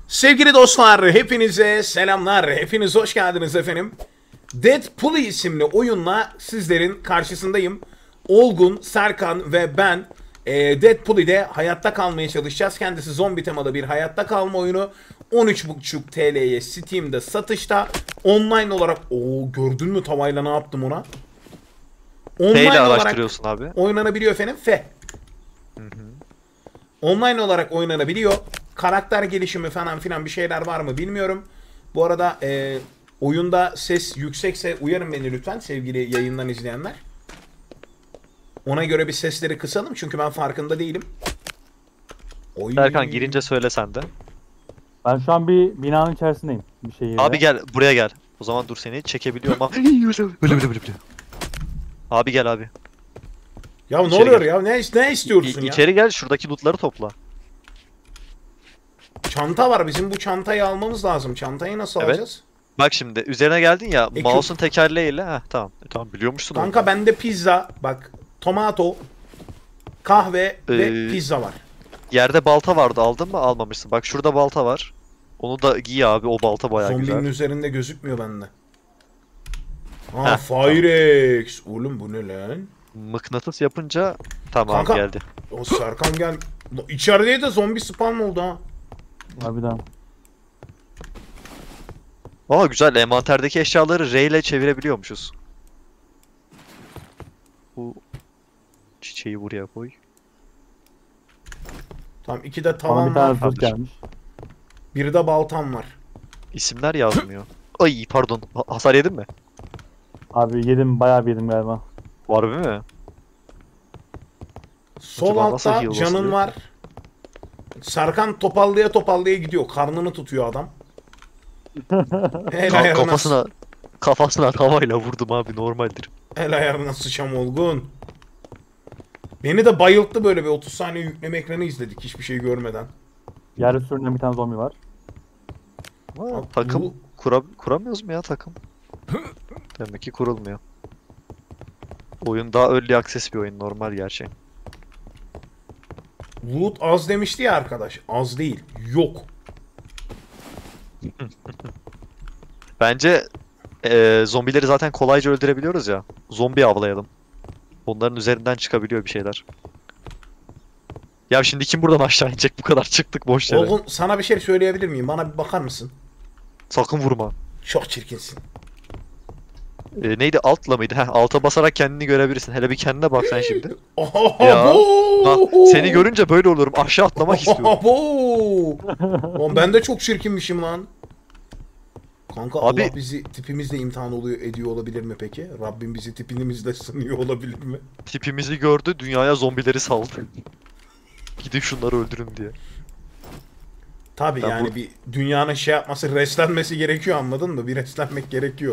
Sevgili dostlar, hepinize selamlar. Hepiniz hoş geldiniz efendim. Deadpool isimli oyunla sizlerin karşısındayım. Olgun, Serkan ve ben Deadpool ile hayatta kalmaya çalışacağız. Kendisi zombi temalı bir hayatta kalma oyunu. 13,5 TL'ye Steam'de satışta. Online olarak... gördün mü tavayla ne yaptım ona? Online araştırıyorsun abi. Oynanabiliyor efendim. Online olarak oynanabiliyor. Karakter gelişimi falan filan bir şeyler var mı bilmiyorum. Bu arada oyunda ses yüksekse uyarın beni lütfen sevgili yayından izleyenler. Ona göre bir sesleri kısalım çünkü ben farkında değilim. Serkan girince söyle sen de. Ben şu an bir binanın içerisindeyim. Bir şehirde. Abi gel buraya gel. O zaman dur seni çekebiliyorum ama. Öyle. Abi gel abi. Ya ne İçeri oluyor gel. ya? Ne istiyorsun ya? İçeri gel, şuradaki lootları topla. Çanta var. Bizim bu çantayı almamız lazım. Çantayı nasıl Evet. alacağız? Bak şimdi üzerine geldin ya, Ekip- mouse'un tekerleğiyle. Heh, tamam. Tamam, biliyormuşsun onu. Kanka bende pizza, bak tomato, kahve ve Ee, pizza var. Yerde balta vardı, aldın mı? Almamışsın. Bak şurada balta var. Onu da giy abi, o balta bayağı Zombinin güzel. üzerinde gözükmüyor bende. Heh, Firex. Oğlum bu ne lan? Mıknatıs yapınca tamam Kanka. geldi. O Serkan gel. İçeride de zombi spawn oldu ha. Harbiden. Aa güzel, envanterdeki eşyaları R ile çevirebiliyormuşuz. Bu çiçeği buraya koy. Tamam, iki de Bana tavan bir tane var. zırh Tamamdır. gelmiş. Bir de baltam var. İsimler yazmıyor. Ay pardon, hasar yedin mi? Abi yedim, bayağı bir yedim galiba. Harbi mi? Sol Acaba nasıl altta heal canın basılıyor? var. Serkan topallaya gidiyor. Karnını tutuyor adam. El ayarına, Kafasına tavayla vurdum abi, normaldir. el ayarına sıçam olgun. Beni de bayılttı, böyle bir 30 saniye yükleme ekranı izledik hiçbir şey görmeden. Yerde sürünen bir tane zombi var. Aa, Bak, takım bu- kuramıyoruz mu ya takım? Demek ki kurulmuyor. Oyun daha early access bir oyun, normal gerçi. Loot az demişti ya arkadaş. Az değil. Yok. Bence zombileri zaten kolayca öldürebiliyoruz ya. Zombi avlayalım. Onların üzerinden çıkabiliyor bir şeyler. Ya şimdi kim buradan aşağı inecek, bu kadar çıktık boş yere. Olgun, sana bir şey söyleyebilir miyim? Bana bir bakar mısın? Sakın vurma. Çok çirkinsin. Neydi, altla mıydı? Heh, alta basarak kendini görebilirsin. Hele bir kendine bak sen şimdi. Oho, Ya, Bak, seni görünce böyle olurum. Aşağı atlamak istiyorum. Lan ben de çok çirkinmişim lan. Kanka Abi- Allah bizi tipimizle imtihan ediyor olabilir mi peki? Rabbim bizi tipimizle sınıyor olabilir mi? Tipimizi gördü, dünyaya zombileri saldı. Gidin şunları öldürün diye. Tabi Ben yani bir dünyanın şey yapması, reslenmesi gerekiyor, anladın mı? Bir reslenmek gerekiyor.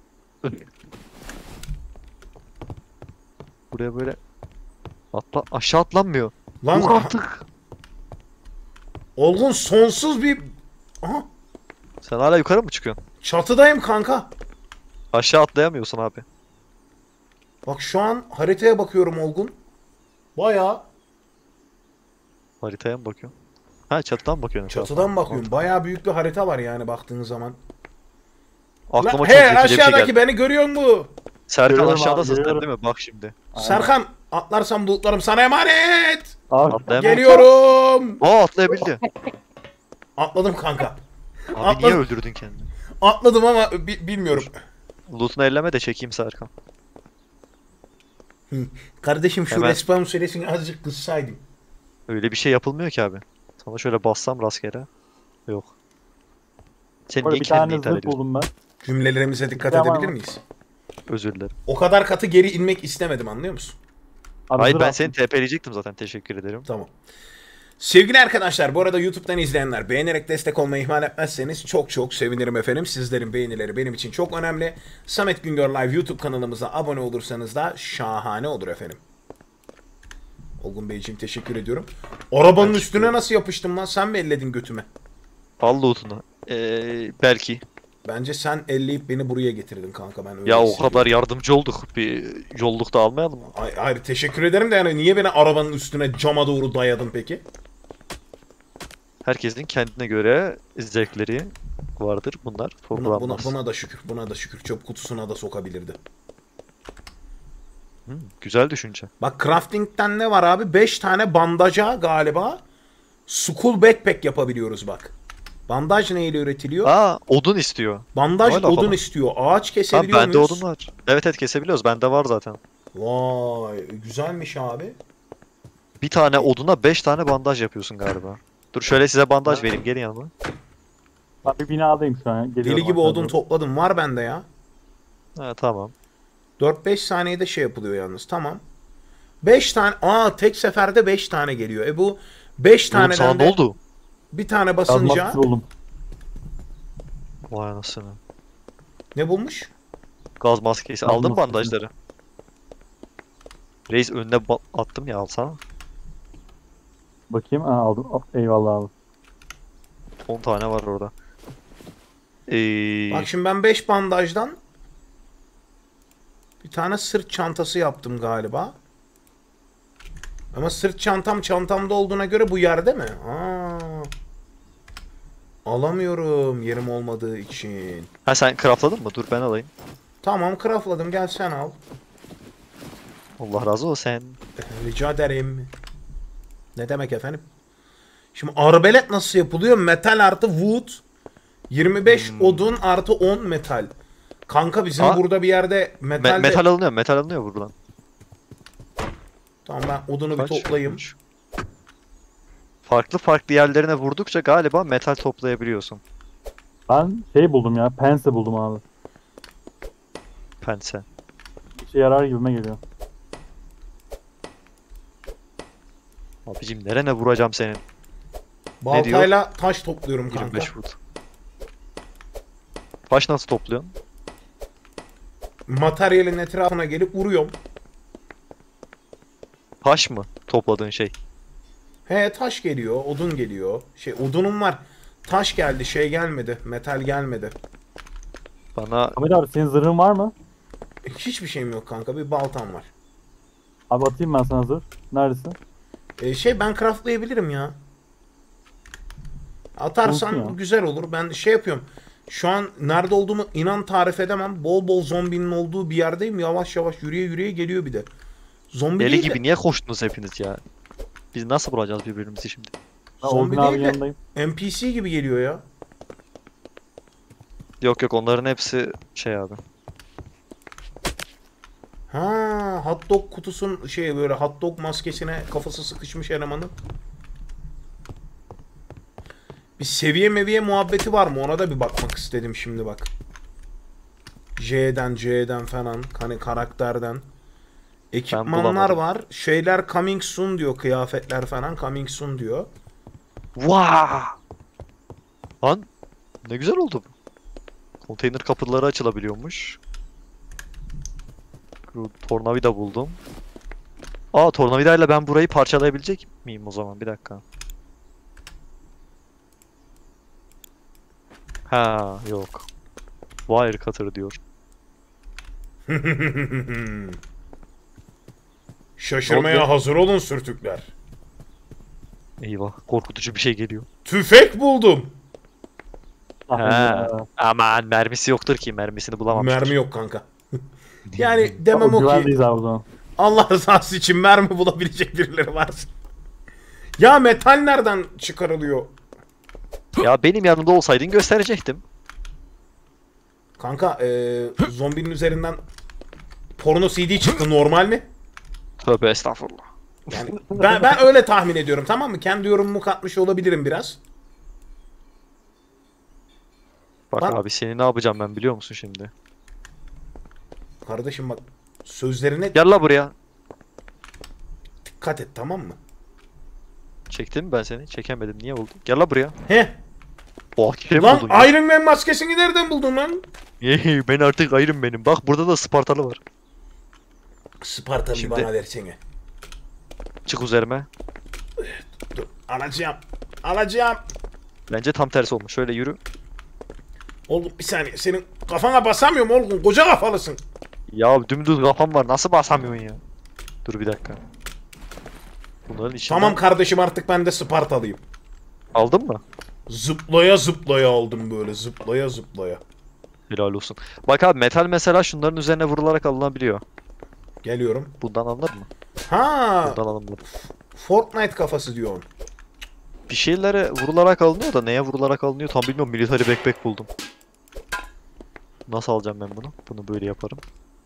Buraya böyle aşağı atlanmıyor. Lan Yok artık. Olgun sonsuz bir... Aha, Sen hala yukarı mı çıkıyorsun? çatıdayım kanka. Aşağı atlayamıyorsun abi. Bak şu an haritaya bakıyorum Olgun. Bayağı Haritaya mı bakıyorsun? Ha, çatıdan mı bakıyorsun? çatıdan bakıyorum. Bayağı büyük bir harita var yani baktığın zaman. Aklıma Lan, çok he, zekice bir şey aşağıdaki geldi. beni görüyor mu? Serkan Görüyorum aşağıdasın abi, sen görüyorum. değil mi? Bak şimdi. Aynen. Serkan, atlarsam bulutlarım sana emanet. Abi, Atlayamam. Geliyorum. Aa, atlayabildi. Atladım kanka. Abi Atla- niye öldürdün kendini? Atladım ama bilmiyorum. Loot'unu elleme de çekeyim Serkan. Kardeşim şu Hemen. respawn süresini azıcık kıssaydım. Öyle bir şey yapılmıyor ki abi. Sana şöyle bassam rastgele. Yok. Sen böyle niye bir kendini tane ithal zırh ediyorsun? buldum ben. Cümlelerimize dikkat Tamam. edebilir miyiz? Özür dilerim. O kadar katı geri inmek istemedim, anlıyor musun? Abi Hayır, zırh ben attım. seni TP'leyecektim zaten, teşekkür ederim. Tamam. Sevgili arkadaşlar, bu arada YouTube'dan izleyenler, beğenerek destek olmayı ihmal etmezseniz çok çok sevinirim efendim. Sizlerin beğenileri benim için çok önemli. Samet Güngör Live YouTube kanalımıza abone olursanız da şahane olur efendim. Olgun Beyciğim teşekkür ediyorum. Arabanın Ben üstüne nasıl yapıştım lan? Sen mi elledin götüme? Al loot'unu. Belki. Bence sen elleyip beni buraya getirdin kanka, ben öyle Ya o hissediyorum. kadar yardımcı olduk. Bir yolluk da almayalım mı? Hayır, teşekkür ederim de yani niye beni arabanın üstüne cama doğru dayadın peki? Herkesin kendine göre zevkleri vardır. Bunlar sorgulanmaz. Buna da şükür. Buna da şükür. Çöp kutusuna da sokabilirdi. Güzel düşünce. Bak crafting'den ne var abi? 5 tane bandaja galiba school backpack yapabiliyoruz bak. Bandaj neyle üretiliyor? Aa, odun istiyor. Bandaj Hala odun falan. istiyor. Ağaç Tamam, kesebiliyor bende muyuz? odun var. Evet evet, kesebiliyoruz. Bende var zaten. Vay güzelmiş abi. Bir tane oduna 5 tane bandaj yapıyorsun galiba. Dur şöyle size bandaj vereyim. Gelin yanıma. Ben bir binadayım şu an. Geliyorum Deli gibi aşağı odun doğru. topladım. Var bende ya. Ha, tamam. 4-5 saniyede şey yapılıyor yalnız. Tamam. 5 tane. Tek seferde 5 tane geliyor. Bu 5 Oğlum sana taneden ne de oldu? bir tane Gaz basınca maskesi buldum. Vay anasını. ne bulmuş? Gaz maskesi. Gaz Aldın mı maskesi. bandajları? Reis önüne attım ya, alsana. Bakayım. Aldım. Eyvallah abi. 10 tane var orada. Bak şimdi ben 5 bandajdan bir tane sırt çantası yaptım galiba. Ama sırt çantam çantamda olduğuna göre bu yerde mi? Alamıyorum yerim olmadığı için. Ha, sen craftladın mı? Dur ben alayım. Tamam craftladım, gel sen al. Allah razı olsun sen. Rica ederim. Ne demek efendim? Şimdi arbelet nasıl yapılıyor? Metal artı wood. 25 odun artı 10 metal. Kanka bizim Aa, burada bir yerde metal Metal alınıyor. Metal alınıyor buradan. Tamam ben odunu Kaç? bir toplayayım. 3. Farklı farklı yerlerine vurdukça galiba metal toplayabiliyorsun. Ben şey buldum ya. Pense buldum abi. Pense. İşe yarar gibime geliyor. Abicim nerene vuracağım senin? Baltayla taş topluyorum kanka. 25 foot. Taş nasıl topluyorsun? Materyalin etrafına gelip vuruyorum. Taş mı topladığın şey? He taş geliyor, odun geliyor. Odunum var. Taş geldi, şey gelmedi. Metal gelmedi. Bana Ahmet abi senin zırhın var mı? Hiçbir şeyim yok kanka. Bir baltam var. Abi atayım ben sana zırh. Neredesin? Ben craftlayabilirim ya. Atarsan Olsun ya. güzel olur. Ben şey yapıyorum. Şu an nerede olduğumu inan tarif edemem. Bol bol zombinin olduğu bir yerdeyim. Yavaş yavaş yürüye yürüye geliyor bir de. Zombi deli değil de- gibi niye koştunuz hepiniz ya? Biz nasıl bulacağız birbirimizi şimdi? Ben Zombi Olgun abinin değil de- yanındayım. NPC gibi geliyor ya. Yok yok, onların hepsi şey abi. Ha, hot dog kutusun böyle hot dog maskesine kafası sıkışmış elemanın. Bir seviye meviye muhabbeti var mı? Ona da bir bakmak istedim şimdi bak. C'den falan hani karakterden. Ekipmanlar bulamadım. var. Şeyler coming soon diyor. Kıyafetler falan coming soon diyor. Vaa! Lan ne güzel oldu bu. Konteyner kapıları açılabiliyormuş. Tornavida buldum. Aa, tornavidayla ben burayı parçalayabilecek miyim o zaman? Bir dakika. Ha yok. Wire cutter diyor. Şaşırmaya Ne oldu? hazır olun sürtükler. Eyvah, korkutucu bir şey geliyor. Tüfek buldum. Ah, He. ya. Aman mermisi yoktur ki, mermisini bulamamıştır. Mermi yok kanka. Yani demem o ki Güvendeyiz abi o zaman. Allah rızası için mermi bulabilecek birileri varsa. Ya metal nereden çıkarılıyor? Ya benim yanımda olsaydın gösterecektim. Kanka zombinin üzerinden porno CD çıktı, normal mi? Tövbe estağfurullah. Yani ben öyle tahmin ediyorum, tamam mı? Kendi yorumumu katmış olabilirim biraz. Bak Bak- abi, seni ne yapacağım ben biliyor musun şimdi? Kardeşim bak, sözlerine Gel la buraya. dikkat et, tamam mı? Çektim mi ben seni? Çekemedim. Niye oldu? Gel la buraya. Heh. Oh, kim Lan buldun ya? Iron Man maskesini nereden buldun lan? Ben artık Iron benim. Bak burada da Spartalı var. Spartalı'yı Şimdi- bana versene. Çık üzerime. Dur, alacağım. Alacağım. Bence tam tersi olmuş. Şöyle yürü. Oğlum bir saniye, senin kafana basamıyorum oğlum, koca kafalısın. Ya dümdüz kafam var. Nasıl basamıyorsun ya? Dur bir dakika. Bunların içinden... Tamam kardeşim, artık ben de Spartalıyım. Aldın mı? Zıplaya zıplaya aldım böyle. Zıplaya zıplaya. Helal olsun. Bak abi metal mesela şunların üzerine vurularak alınabiliyor. Geliyorum. Bundan alınır mı? Ha, Bundan alınır. Fortnite kafası diyorsun. Bir şeylere vurularak alınıyor da neye vurularak alınıyor tam bilmiyorum. Military backpack buldum. Nasıl alacağım ben bunu? Bunu böyle yaparım.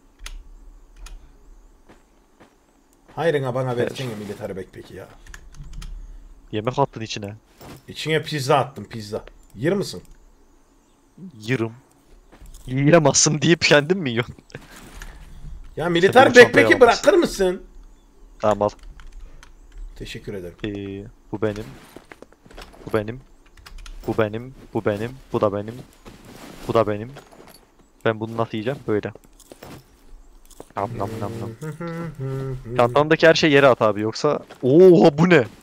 Hayrına bana versene military backpack'i ya. Yemek attın içine. İçine pizza attım, pizza. Yer misin? Yırım. Yiyemezsin deyip kendin mi yiyorsun? Ya military bunu çantaya backpack'i al. bırakır mısın? Tamam al. Teşekkür ederim. Bu benim. Bu benim. Bu benim. Bu benim. Bu da benim. Bu da benim. Ben bunu nasıl yiyeceğim? Böyle. Nam nam nam nam. Çantamdaki her şey yere at abi yoksa... Oha bu ne?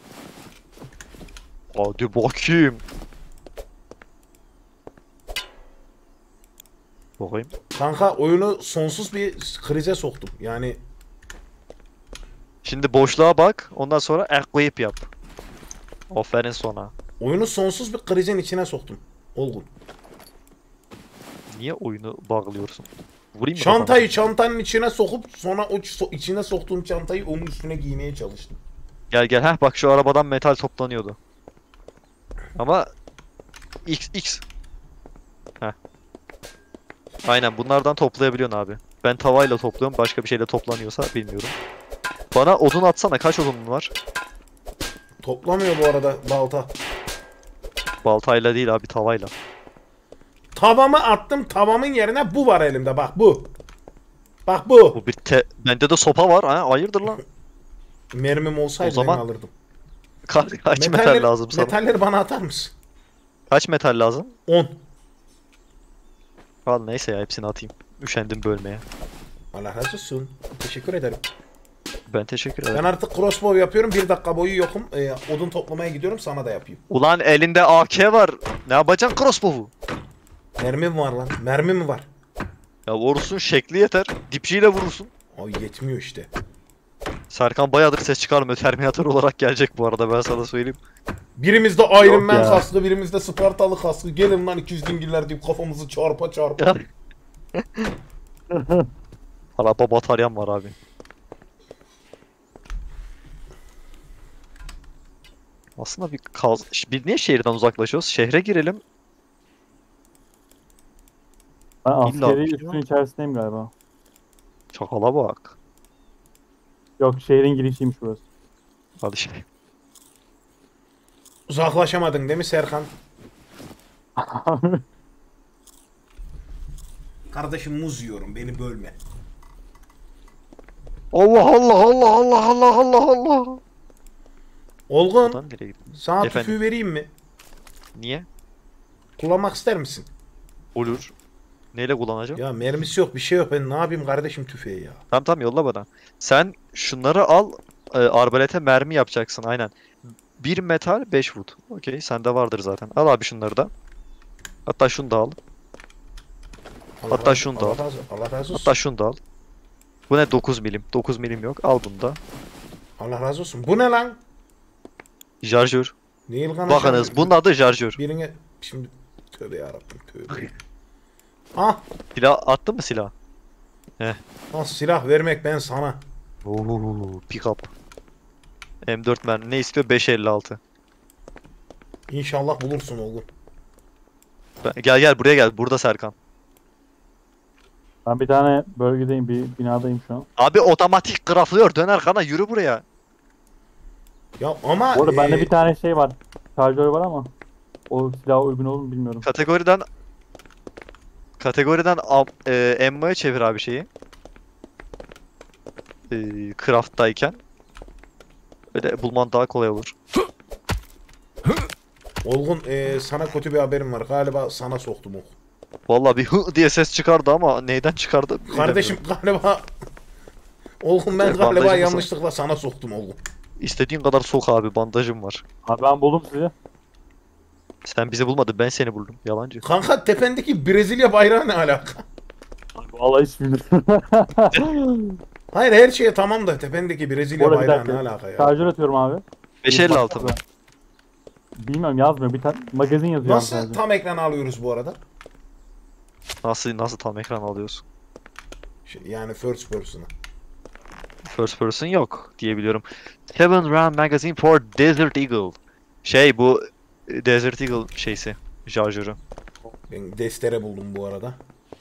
Hadi bakayım. Bakayım. Kanka oyunu sonsuz bir krize soktum. Yani Şimdi boşluğa bak. Ondan sonra ekleyip yap. Aferin sana. oyunu sonsuz bir krizin içine soktum. Olgun. Niye oyunu bağlıyorsun? Vurayım mı Çantayı çantanın içine sokup sonra o içine soktuğum çantayı onun üstüne giymeye çalıştım. kafana? Gel gel. Heh bak şu arabadan metal toplanıyordu. Ama X. Heh. Aynen bunlardan toplayabiliyorsun abi. Ben tavayla topluyorum. Başka bir şeyle toplanıyorsa bilmiyorum. Bana odun atsana. Kaç odun var? Toplamıyor bu arada balta. Baltayla değil abi tavayla. Tavamı attım, tavamın yerine bu var elimde, bak bu. Bak bu. Bu bir bende de sopa var. Ha hayırdır lan? Mermim olsaydı O zaman ben alırdım. Kaç metal lazım sana? Metalleri bana atar mısın? Kaç metal lazım? 10. Al neyse ya hepsini atayım. Üşendim bölmeye. Allah razı olsun. Teşekkür ederim. Ben teşekkür Ben ederim. artık crossbow yapıyorum. 1 dakika boyu yokum. Odun toplamaya gidiyorum. Sana da yapayım. Ulan elinde AK var. Ne yapacaksın crossbow'u? Mermi mi var lan? Mermi mi var? Ya vurursun şekli yeter. Dipçiyle vurursun. Ay yetmiyor işte. Serkan bayağıdır ses çıkarmıyor. Terminator olarak gelecek bu arada ben sana söyleyeyim. Birimizde Iron Yok Man ya. kaskı, birimizde Spartalı kaskı. Gelin lan 200 dingiller deyip kafamızı çarpa çarpa. Araba bataryam var abi. Aslında bir niye şehirden uzaklaşıyoruz? Şehre girelim. Ben İlla askeri bir şey üstün var. içerisindeyim galiba. Çakala bak. Yok şehrin girişiymiş burası. Hadi şey. Uzaklaşamadın değil mi Serkan? Kardeşim muz yiyorum, beni bölme. Allah Allah Allah Allah Allah Allah Allah. Olgun, Buradan nereye gittin? sana Efendim? tüfüğü vereyim mi? Niye? Kullanmak ister misin? Olur. Neyle kullanacağım? Ya mermisi yok, bir şey yok. Ben ne yapayım kardeşim tüfeği ya? Tamam tamam yolla bana. Sen şunları al. Arbalete mermi yapacaksın aynen. 1 metal 5 wood. Okey sende vardır zaten. Al abi şunları da. Hatta şunu da al. Hatta şunu da al. Allah razı olsun. Hatta şunu da al. Bu ne 9 milim? 9 milim yok. Al bunu da. Allah razı olsun. Bu ne lan? Şarjör. Neil Gunn Bakınız aşağı- bunun adı şarjör. Birine şimdi tövbe yarabbim tövbe. Ah, Silah attın mı silah? ah silah vermek ben sana. Oo, pick up. M4 mermi ne istiyor? 5.56. İnşallah bulursun oğlum. Gel gel buraya gel. Burada Serkan. Ben bir tane bölgedeyim, bir binadayım şu an. Abi otomatik graflıyor. Dön arkana yürü buraya. Ya ama Bu arada bende bir tane şey var. Şarjör var ama o silaha uygun olur mu bilmiyorum. Kategoriden ammo'ya çevir abi şeyi. Craft'tayken. Böyle bulman daha kolay olur. Olgun sana kötü bir haberim var. Galiba sana soktum o. Vallahi bir hı diye ses çıkardı ama neyden çıkardı? Kardeşim galiba Olgun ben Evet, galiba bandajımız var. yanlışlıkla sana soktum Olgun. İstediğin kadar sok abi bandajım var. Abi ben buldum sizi. Sen bizi bulmadın ben seni buldum. Yalancı. Kanka tependeki Brezilya bayrağı ne alaka? Abi vallahi hiç bilmiyorum. Hayır her şeye tamam da tependeki Bu Brezilya arada bir bayrağı ne dakika. alaka ya? Şarjör atıyorum abi. 5.56 mı? Bilmiyorum, yazmıyor. Bir tane magazin yazıyor. Nasıl sadece. tam ekran alıyoruz bu arada? Nasıl tam ekran alıyorsun? Yani first person'a. First person yok diye biliyorum. Seven Round Magazine for Desert Eagle. Bu Desert Eagle şeysi. Şarjörü. Ben destere buldum bu arada.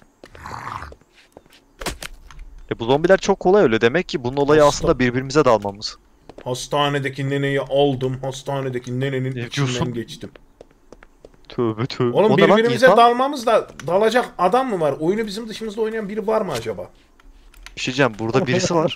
Bu zombiler çok kolay ölüyor. Demek ki bunun olayı Hasta. aslında birbirimize dalmamız. Hastanedeki neneyi aldım. Hastanedeki nenenin Ne içinden diyorsun? geçtim. Tövbe tövbe. Oğlum O ne lan, birbirimize insan? dalmamız da dalacak adam mı var? Oyunu bizim dışımızda oynayan biri var mı acaba? Bir şey diyeceğim. Burada birisi var.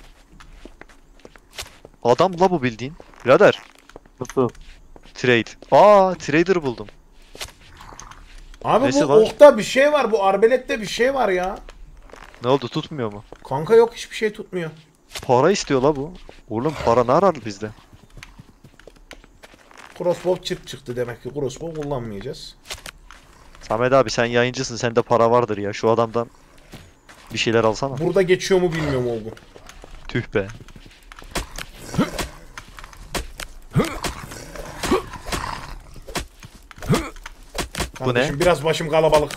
Adam la bu bildiğin. Birader. Nasıl? Trade. Trader buldum. Abi Nesi bu var? okta bir şey var. Bu arbelette bir şey var ya. Ne oldu, tutmuyor mu? Kanka yok, hiçbir şey tutmuyor. Para istiyor la bu. Oğlum para ne arar bizde? Crossbow çırp çıktı demek ki. Crossbow kullanmayacağız. Samet abi sen yayıncısın, sende para vardır ya. Şu adamdan bir şeyler alsana. Burada geçiyor mu bilmiyorum olgun. Tüh be. Bu ne? Kardeşim biraz başım kalabalık.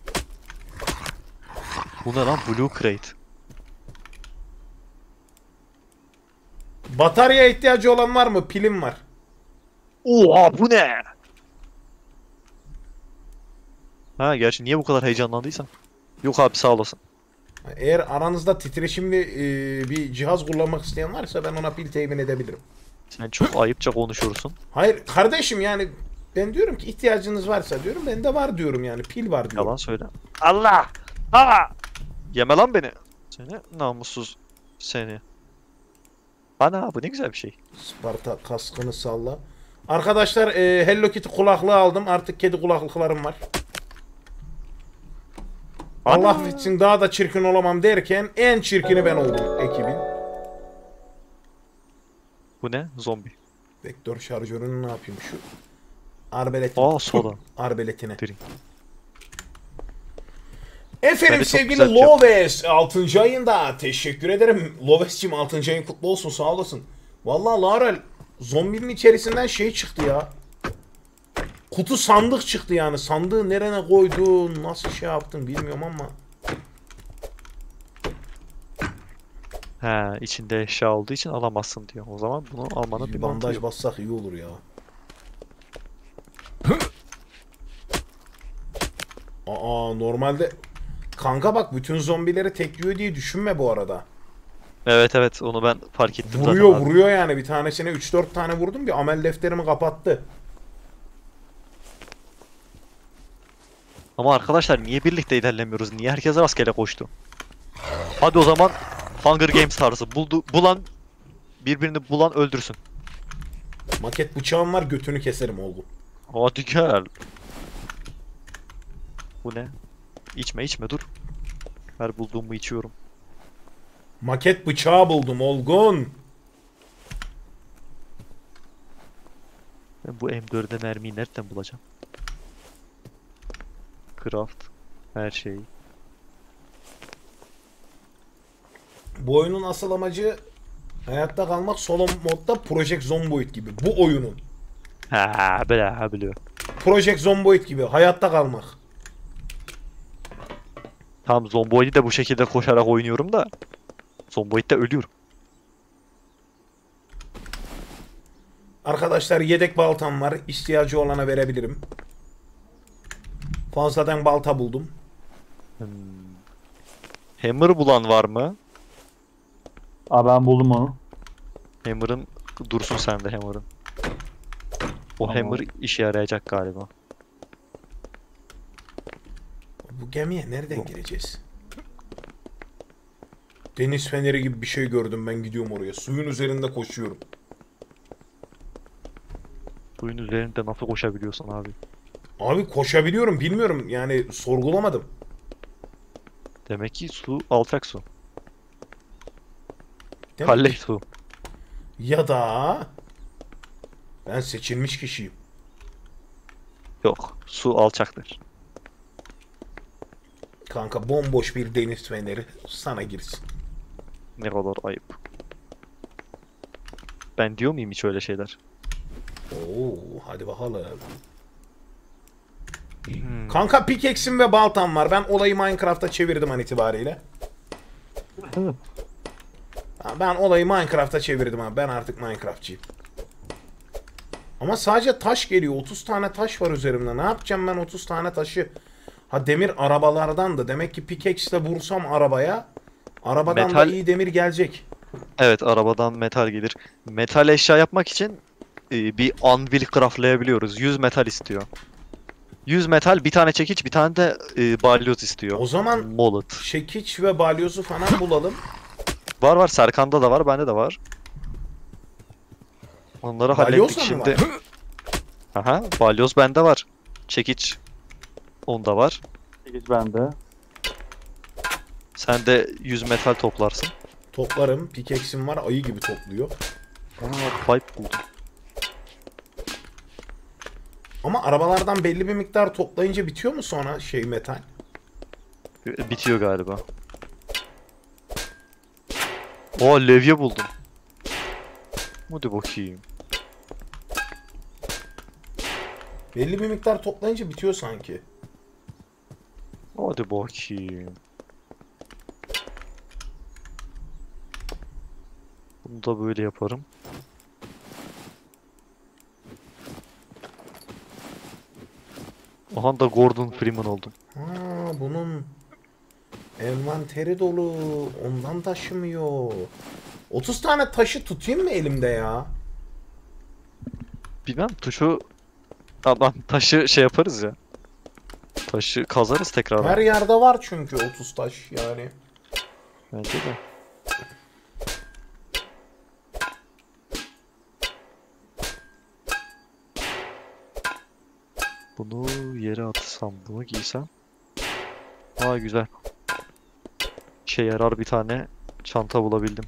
Bu ne lan? Blue Crate. Batarya ihtiyacı olan var mı? Pilim var. Oha bu ne? Ha gerçi niye bu kadar heyecanlandıysan? Yok abi sağ olasın. Eğer aranızda titreşimli bir cihaz kullanmak isteyen varsa ben ona pil temin edebilirim. Sen çok ayıpça konuşuyorsun. Hayır kardeşim, yani ben diyorum ki ihtiyacınız varsa diyorum, bende var diyorum, yani pil var diyorum. Yalan söyle. Allah! Ha! Yeme lan beni. Seni namussuz seni. Ana bu ne güzel bir şey. Sparta kaskını salla. Arkadaşlar Hello Kitty kulaklığı aldım. Artık kedi kulaklıklarım var. Allah Ana! affetsin, daha da çirkin olamam derken en çirkini ben oldum ekibin. Bu ne? Zombi. Vektör şarjörünü ne yapayım şu? Arbeletin. Soda. Arbeletine. Drink. Efendim Bence çok sevgili güzel bir şey. Loves 6. ayında teşekkür ederim. Loves'cim 6. ayın kutlu olsun, sağ olasın. Vallahi Larel zombinin içerisinden şey çıktı ya. Kutu sandık çıktı yani. Sandığı nereye koydun, nasıl şey yaptın bilmiyorum ama. He içinde eşya olduğu için alamazsın diyor. O zaman bunu almanın bir Bir mantığı bandaj yok. bassak iyi olur ya. Normalde kanka bak, bütün zombileri tekliyor diye düşünme bu arada. Evet onu ben fark ettim Vuruyor zaten abi. vuruyor yani, bir tanesine 3-4 tane vurdum, bir amel defterimi kapattı. Ama arkadaşlar niye birlikte ilerlemiyoruz? Niye herkes rastgele koştu? Hadi o zaman Hunger Games tarzı. Birbirini bulan öldürsün. Maket bıçağım var, götünü keserim oldu. Hadi gel. Bu ne? İçme dur. Her bulduğumu içiyorum. Maket bıçağı buldum Olgun. Ben bu M4'e mermiyi nereden bulacağım? Craft. Her şey. Bu oyunun asıl amacı hayatta kalmak, solo modda Project Zomboid gibi. Bu oyunun. Ha biliyor. Project Zomboid gibi hayatta kalmak. Tamam Zomboid'i de bu şekilde koşarak oynuyorum da Zomboid'de ölüyorum. Arkadaşlar yedek baltam var. İhtiyacı olana verebilirim. Fazladan balta buldum. Hammer bulan var mı? Abi ben buldum onu. Hammer'ın dursun sende Hammer'ın. O Tamam. Hammer işe yarayacak galiba. Bu gemiye nereden gireceğiz? Deniz feneri gibi bir şey gördüm, ben gidiyorum oraya. Suyun üzerinde koşuyorum. Suyun üzerinde nasıl koşabiliyorsun abi? Abi koşabiliyorum, bilmiyorum yani, sorgulamadım. Demek ki su alçak su. Demek Kalle ki- su. Ya da ben seçilmiş kişiyim. Yok. Su alçaktır. Kanka bomboş bir deniz feneri sana girsin. Ne kadar ayıp. Ben diyor muyum hiç öyle şeyler? Oo, hadi bakalım. Hmm. Kanka pickaxe'im ve baltam var. Ben olayı Minecraft'a çevirdim an itibariyle. Ben olayı Minecraft'a çevirdim abi. Ben artık Minecraftçıyım. Ama sadece taş geliyor. 30 tane taş var üzerimde. Ne yapacağım ben 30 tane taşı? Ha, demir arabalardan da. Demek ki pickaxe'le vursam arabaya, arabadan da Metal- iyi demir gelecek. Evet, arabadan metal gelir. Metal eşya yapmak için bir anvil craftlayabiliyoruz. 100 metal istiyor. 100 metal, bir tane çekiç, bir tane de balyoz istiyor. O zaman Molot. çekiç ve balyozu falan bulalım. Var var, Serkan'da da var, bende de var. Onları Balyoz hallettik da mı şimdi. var? Aha, balyoz bende var. Çekiç onda var. Geç bende. Sen de 100 metal toplarsın. Toplarım. Pickaxe'im var. Ayı gibi topluyor. Aa, pipe buldum. Ama arabalardan belli bir miktar toplayınca bitiyor mu sonra şey metal? Bitiyor galiba. Oo, levye buldum. Hadi bakayım. Belli bir miktar toplayınca bitiyor sanki. Hadi bakayım. Bunu da böyle yaparım. Aha da Gordon Freeman oldum. Ha, bunun envanteri dolu. Ondan taşımıyor. 30 tane taşı tutayım mı elimde ya? Bilmem, tuşu... Tamam, taşı şey yaparız ya. Taşı kazarız tekrar. Her yerde var çünkü 30 taş yani. Bence de. Bunu yere atsam, bunu giysem. Aa, güzel. İşe yarar bir tane çanta bulabildim.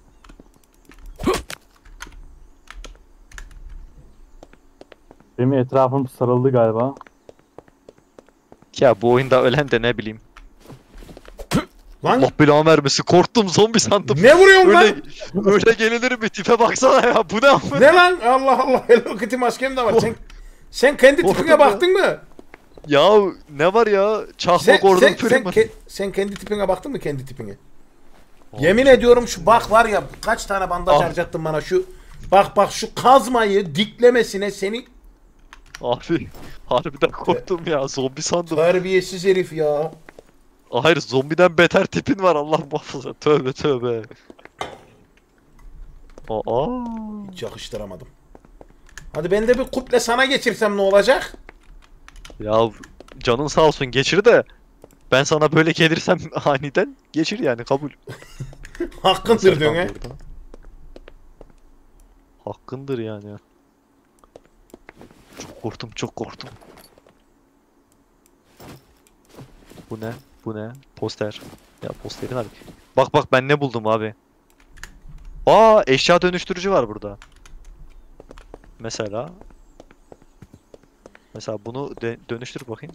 Benim etrafım sarıldı galiba. Ya bu oyunda ölen de ne bileyim. Lan Allah belamı vermesin, korktum, zombi sandım. ne vuruyorsun Öyle, lan? öyle gelinir mi? Tipe baksana ya, bu ne amına? Ne lan? Allah Allah. Hello Kitty maskem de var. Sen kendi tipine Korktum ya. baktın mı? Ya ne var ya? Çakma Sen, Gordon sen, Freeman. sen kendi tipine baktın mı kendi tipine? Yemin ediyorum şu bak var ya kaç tane bandaj Ah. harcattın bana şu. Bak şu kazmayı diklemesine seni Abi harbiden korktum ya, zombi sandım. terbiyesiz herif ya. Hayır, zombiden beter tipin var, Allah muhafaza. Tövbe tövbe. Aa. Hiç yakıştıramadım. Hadi ben de bir kuple sana geçirsem ne olacak? Ya canın sağ olsun, geçir de. Ben sana böyle gelirsem aniden geçir yani, kabul. Hakkındır Serkan diyorsun he. burada. Hakkındır yani. Çok korktum, çok korktum. Bu ne? Bu ne? Poster. Ya posterin abi. Bak bak, ben ne buldum abi. Aa, eşya dönüştürücü var burada. Mesela. Mesela bunu dönüştür bakayım.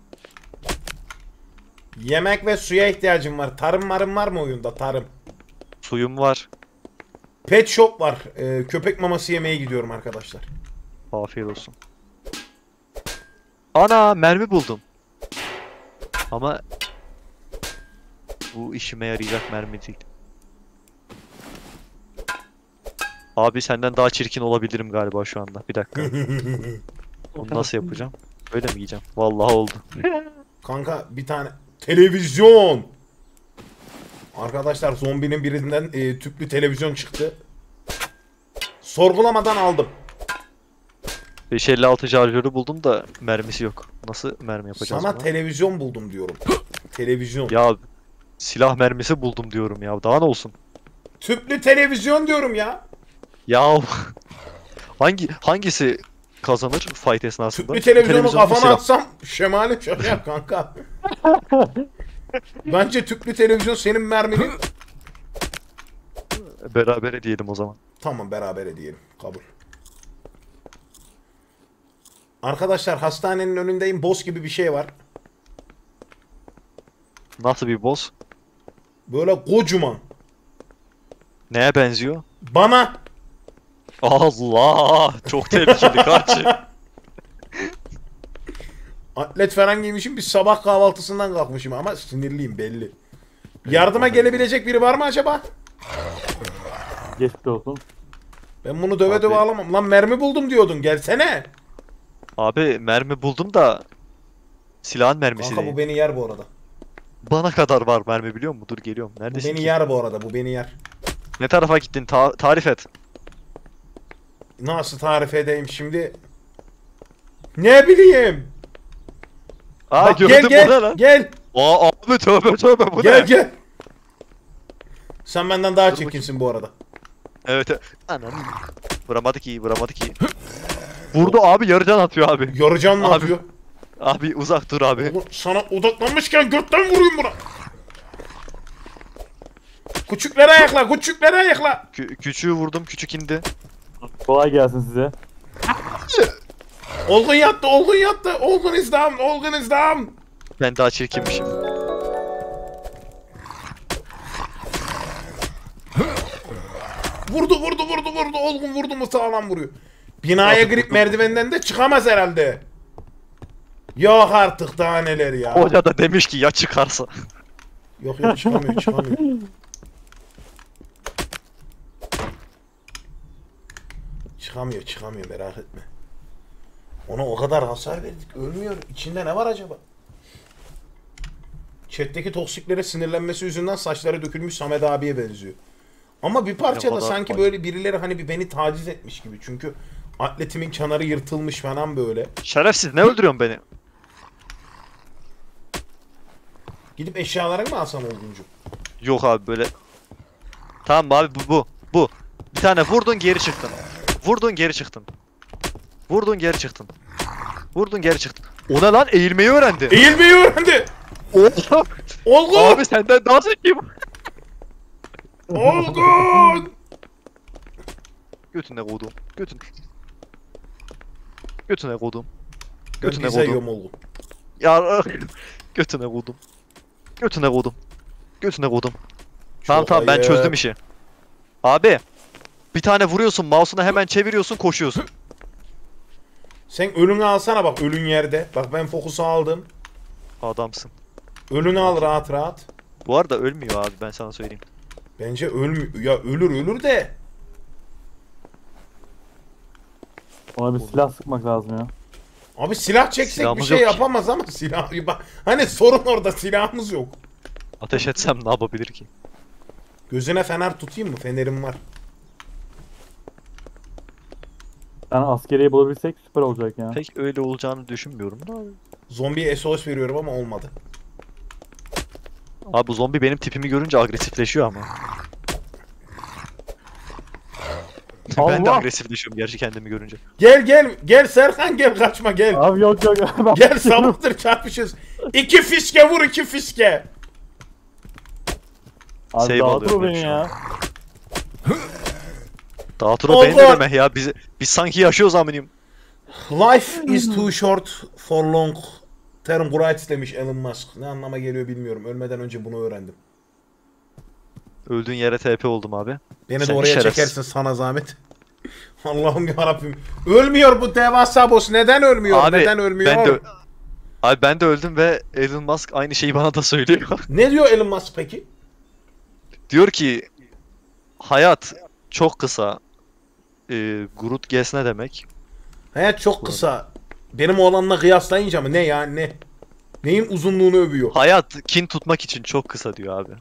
Yemek ve suya ihtiyacım var. Tarım marım var mı oyunda? Tarım. Suyum var. Pet shop var. Köpek maması yemeye gidiyorum arkadaşlar. Afiyet olsun. Ana, mermi buldum. Ama bu işime yarayacak mermi değil. Abi senden daha çirkin olabilirim galiba şu anda. Bir dakika. Onu nasıl yapacağım? Böyle mi giyeceğim? Vallahi oldu. Kanka bir tane televizyon. Arkadaşlar zombinin birinden tüplü televizyon çıktı. Sorgulamadan aldım. 556 şarjörü buldum da mermisi yok. Nasıl mermi yapacağız Sana buna? televizyon buldum diyorum. Televizyon. Ya silah mermisi buldum diyorum ya. Daha ne olsun? Tüplü televizyon diyorum ya. Ya hangisi kazanır fight esnasında? Tüplü televizyonu Televizyon mu, kafana silah? atsam şemali şaka kanka. Bence tüplü televizyon senin merminin. Berabere diyelim o zaman. Tamam beraber diyelim. Kabul. Arkadaşlar hastanenin önündeyim. Boss gibi bir şey var. Nasıl bir boss? Böyle kocaman. Neye benziyor? Bana Allah! Çok tehlikeli karşı. Atlet falan giymişim, bir sabah kahvaltısından kalkmışım ama sinirliyim belli. Yardıma gelebilecek biri var mı acaba? Geçmiş olsun. Ben bunu döve Abi. döve alamam. Lan mermi buldum diyordun, gelsene. Abi mermi buldum da silahın mermisi Kanka değil. bu beni yer bu arada. Bana kadar var mermi biliyor musun? Dur geliyorum. Bu Neredesin beni ki? yer bu arada, bu beni yer. Ne tarafa gittin? Tarif et. Nasıl tarif edeyim şimdi? Ne bileyim. Aa Bak, gördüm gel bu ne lan? gel. Aa abi tövbe tövbe bu Gel ne? gel. Sen benden daha Dur çirkinsin bu arada. Evet. Anam. Vuramadı ki vuramadı ki. Vurdu abi yarıcan atıyor abi. Yoracan ne Abi. yapıyor? Abi uzak dur abi. Oğlum sana odaklanmışken götten vurayım buna. Küçüklere ayakla, küçüklere ayakla. Küçüğü vurdum küçük indi. Kolay gelsin size. Olgun yattı, olgun yattı. Olgun is down, olgun is down. Ben daha çirkinmişim. Vurdu, vurdu, vurdu, vurdu. Olgun vurdu mu sağlam vuruyor. Binaya Artık girip vurdum. merdivenden de çıkamaz herhalde. Yok artık, daha neler ya. Hoca da demiş ki ya çıkarsa. Yok yok, çıkamıyor, çıkamıyor. Çıkamıyor, çıkamıyor, merak etme. Ona o kadar hasar verdik, ölmüyor. İçinde ne var acaba? Chat'teki toksiklere sinirlenmesi yüzünden saçları dökülmüş Samet abiye benziyor. Ama bir parça da kadar sanki var. böyle birileri hani bir beni taciz etmiş gibi. Çünkü atletimin kenarı yırtılmış falan böyle. Şerefsiz ne öldürüyorsun beni? Gidip eşyalarını mı alsam Olguncu? Yok abi böyle. Tamam abi bu. Bir tane vurdun geri çıktın. Vurdun geri çıktın. Vurdun geri çıktın. Vurdun geri çıktın. O ne lan eğilmeyi öğrendi. Eğilmeyi öğrendi. Oha! Olgun! Abi senden daha zekiyim. Olgun! Götüne koydum. Götüne koydum. Ben Götüne pizza koydum. yiyorum Olgun. Ya götüne koydum. Götüne koydum. Götüne koydum. Tamam Çok tamam ben ayıp. çözdüm işi. Abi bir tane vuruyorsun mouse'unu hemen çeviriyorsun koşuyorsun. Sen ölünü alsana bak, ölün yerde. Bak ben fokusu aldım. Adamsın. Ölünü al rahat rahat. Bu arada ölmüyor abi ben sana söyleyeyim. Bence ölmüyor. Ya ölür de. Ona bir silah sıkmak lazım ya. Abi silah çeksek Silahımız bir şey yok ki. yapamaz ama silah. Bak, hani sorun orada, silahımız yok. Ateş etsem ne yapabilir ki? Gözüne fener tutayım mı? Fenerim var. Yani askeriye bulabilsek süper olacak ya. Pek öyle olacağını düşünmüyorum da. Zombiye SOS veriyorum ama olmadı. Abi bu zombi benim tipimi görünce agresifleşiyor ama. Ben de Allah! agresifleşiyorum gerçi kendimi görünce. Gel Serkan, gel, kaçma gel. Abi yok. Ben Gel sabahdır çarpışız. 2 fiske vur, 2 fiske. Abi Save dağıtır alıyorum o ben beni şu an. ya. Dağıtır o beni Allah! ne demek ya biz sanki yaşıyoruz aminim. Life is too short for long term rights demiş Elon Musk. Ne anlama geliyor bilmiyorum. Ölmeden önce bunu öğrendim. Öldüğün yere TP oldum abi. Beni de Sen oraya şerefsiz. çekersin sana zahmet. Allah'ım yarabbim. Ölmüyor bu devasa boss. Neden ölmüyor? Abi Neden ölmüyor? ben de öldüm ve Elon Musk aynı şeyi bana da söylüyor. Ne diyor Elon Musk peki? Diyor ki hayat çok kısa. Groot Ges ne demek? Hayat çok kısa. Benim oğlanla kıyaslayınca mı? Ne ya ne? Neyin uzunluğunu övüyor? Hayat kin tutmak için çok kısa diyor abi.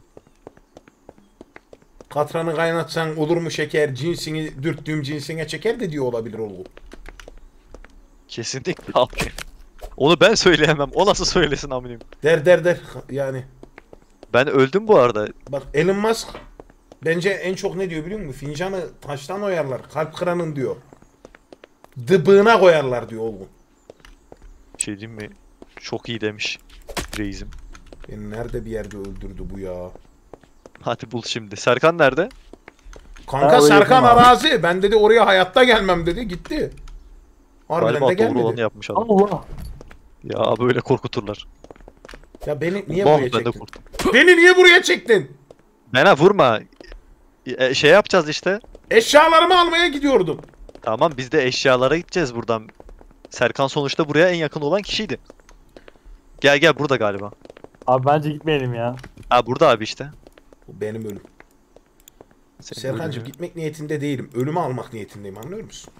Katranı kaynatsan olur mu şeker? Cinsini dürttüğüm cinsine çeker de diyor olabilir oğlum. Kesinlikle abi. Onu ben söyleyemem. O nasıl söylesin aminim? Der. Yani Ben öldüm bu arada. bak Elon Musk bence en çok ne diyor biliyor musun? Fincanı taştan oyarlar. Kalp kıranın diyor. Dıbığına koyarlar diyor oğlum. Bir şey diyeyim mi? Çok iyi demiş reisim. Beni nerede bir yerde öldürdü bu ya? Hadi bul şimdi. Serkan nerede? Kanka Ha, öyle Serkan yapayım abi. arazi. Ben dedi oraya hayatta gelmem dedi. Gitti. Harbiden de Galiba doğru gelmedi. olanı yapmış adam. Allah! Ya böyle korkuturlar. Ya beni niye Bak buraya ben de çektin? korktum. Beni niye buraya çektin? Bana vurma. Şey yapacağız işte. Eşyalarımı almaya gidiyordum. Tamam biz de eşyalara gideceğiz buradan. Serkan sonuçta buraya en yakın olan kişiydi. Gel gel burada galiba. Abi bence gitmeyelim ya. Ha burada abi işte. Bu benim ölüm. Senin Serkancığım bölümü. gitmek niyetinde değilim. Ölümü almak niyetindeyim, anlıyor musun?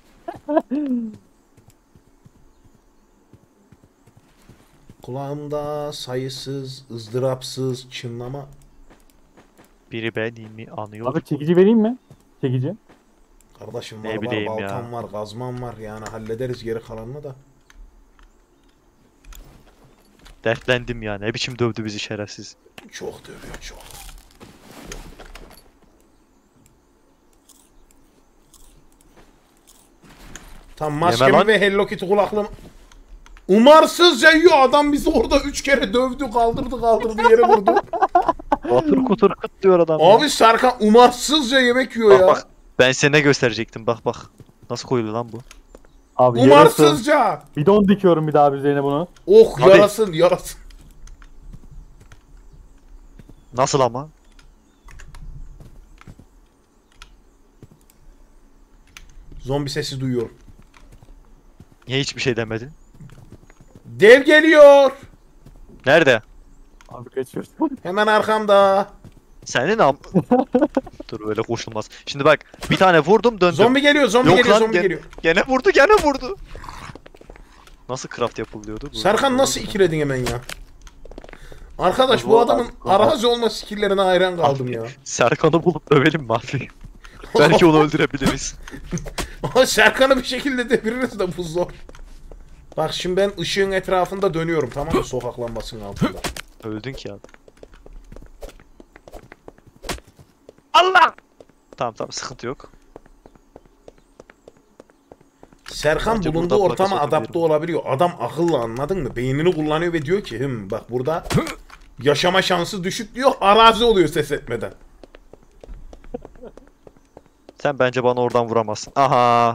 Kulağımda sayısız, ızdırapsız çınlama. Biri beni mi anıyor? Abi çekici vereyim mi? Çekici. Kardeşim Ne var, bileyim var, ya. baltam var, gazmam var. Yani hallederiz geri kalanını da. Dertlendim ya. Ne biçim dövdü bizi şerefsiz. Çok dövüyor, çok. Tam maskemi lan. ve Hello Kitty kulaklığım. Umarsızca yiyor adam, bizi orada 3 kere dövdü, kaldırdı yere vurdu. Otur kutur kıt diyor adam. ya. Abi Serkan umarsızca yemek yiyor Bak ya. bak. Ben sana ne gösterecektim. Bak bak. Nasıl koyuluyor lan bu? Abi yarası. Umarsızca. Bidon dikiyorum bir daha üzerine bunu. Oh Abi. yarasın yarasın. Nasıl ama? Zombi sesi duyuyorum. Niye hiçbir şey demedin? Dev geliyor. Nerede? Abi kaçıyoruz. Hemen arkamda. Senin am... Dur öyle koşulmaz. Şimdi bak bir tane vurdum döndüm. Zombi geliyor, zombi Yok geliyor, lan, zombi gel- geliyor. Gene vurdu gene vurdu. Nasıl craft yapılıyordu? Dur, Serkan dur, nasıl dur. ikiledin hemen ya? Arkadaş bu Bu adamın adam- arazi olma skilllerine hayran kaldım ya. Serkan'ı bulup dövelim mi abi? Belki onu öldürebiliriz. Ama Serkan'ı bir şekilde deviririz de bu zor. Bak şimdi ben ışığın etrafında dönüyorum, tamam mı, sokak lambasının altında. Öldün ki abi. Allah! Tamam tamam sıkıntı yok. Serkan Bence bulunduğu burada ortama plaka adapte sokabilirim. olabiliyor. Adam akıllı, anladın mı? Beynini kullanıyor ve diyor ki bak burada yaşama şansı düşük diyor, arazi oluyor ses etmeden. Sen bence bana oradan vuramazsın. Aha.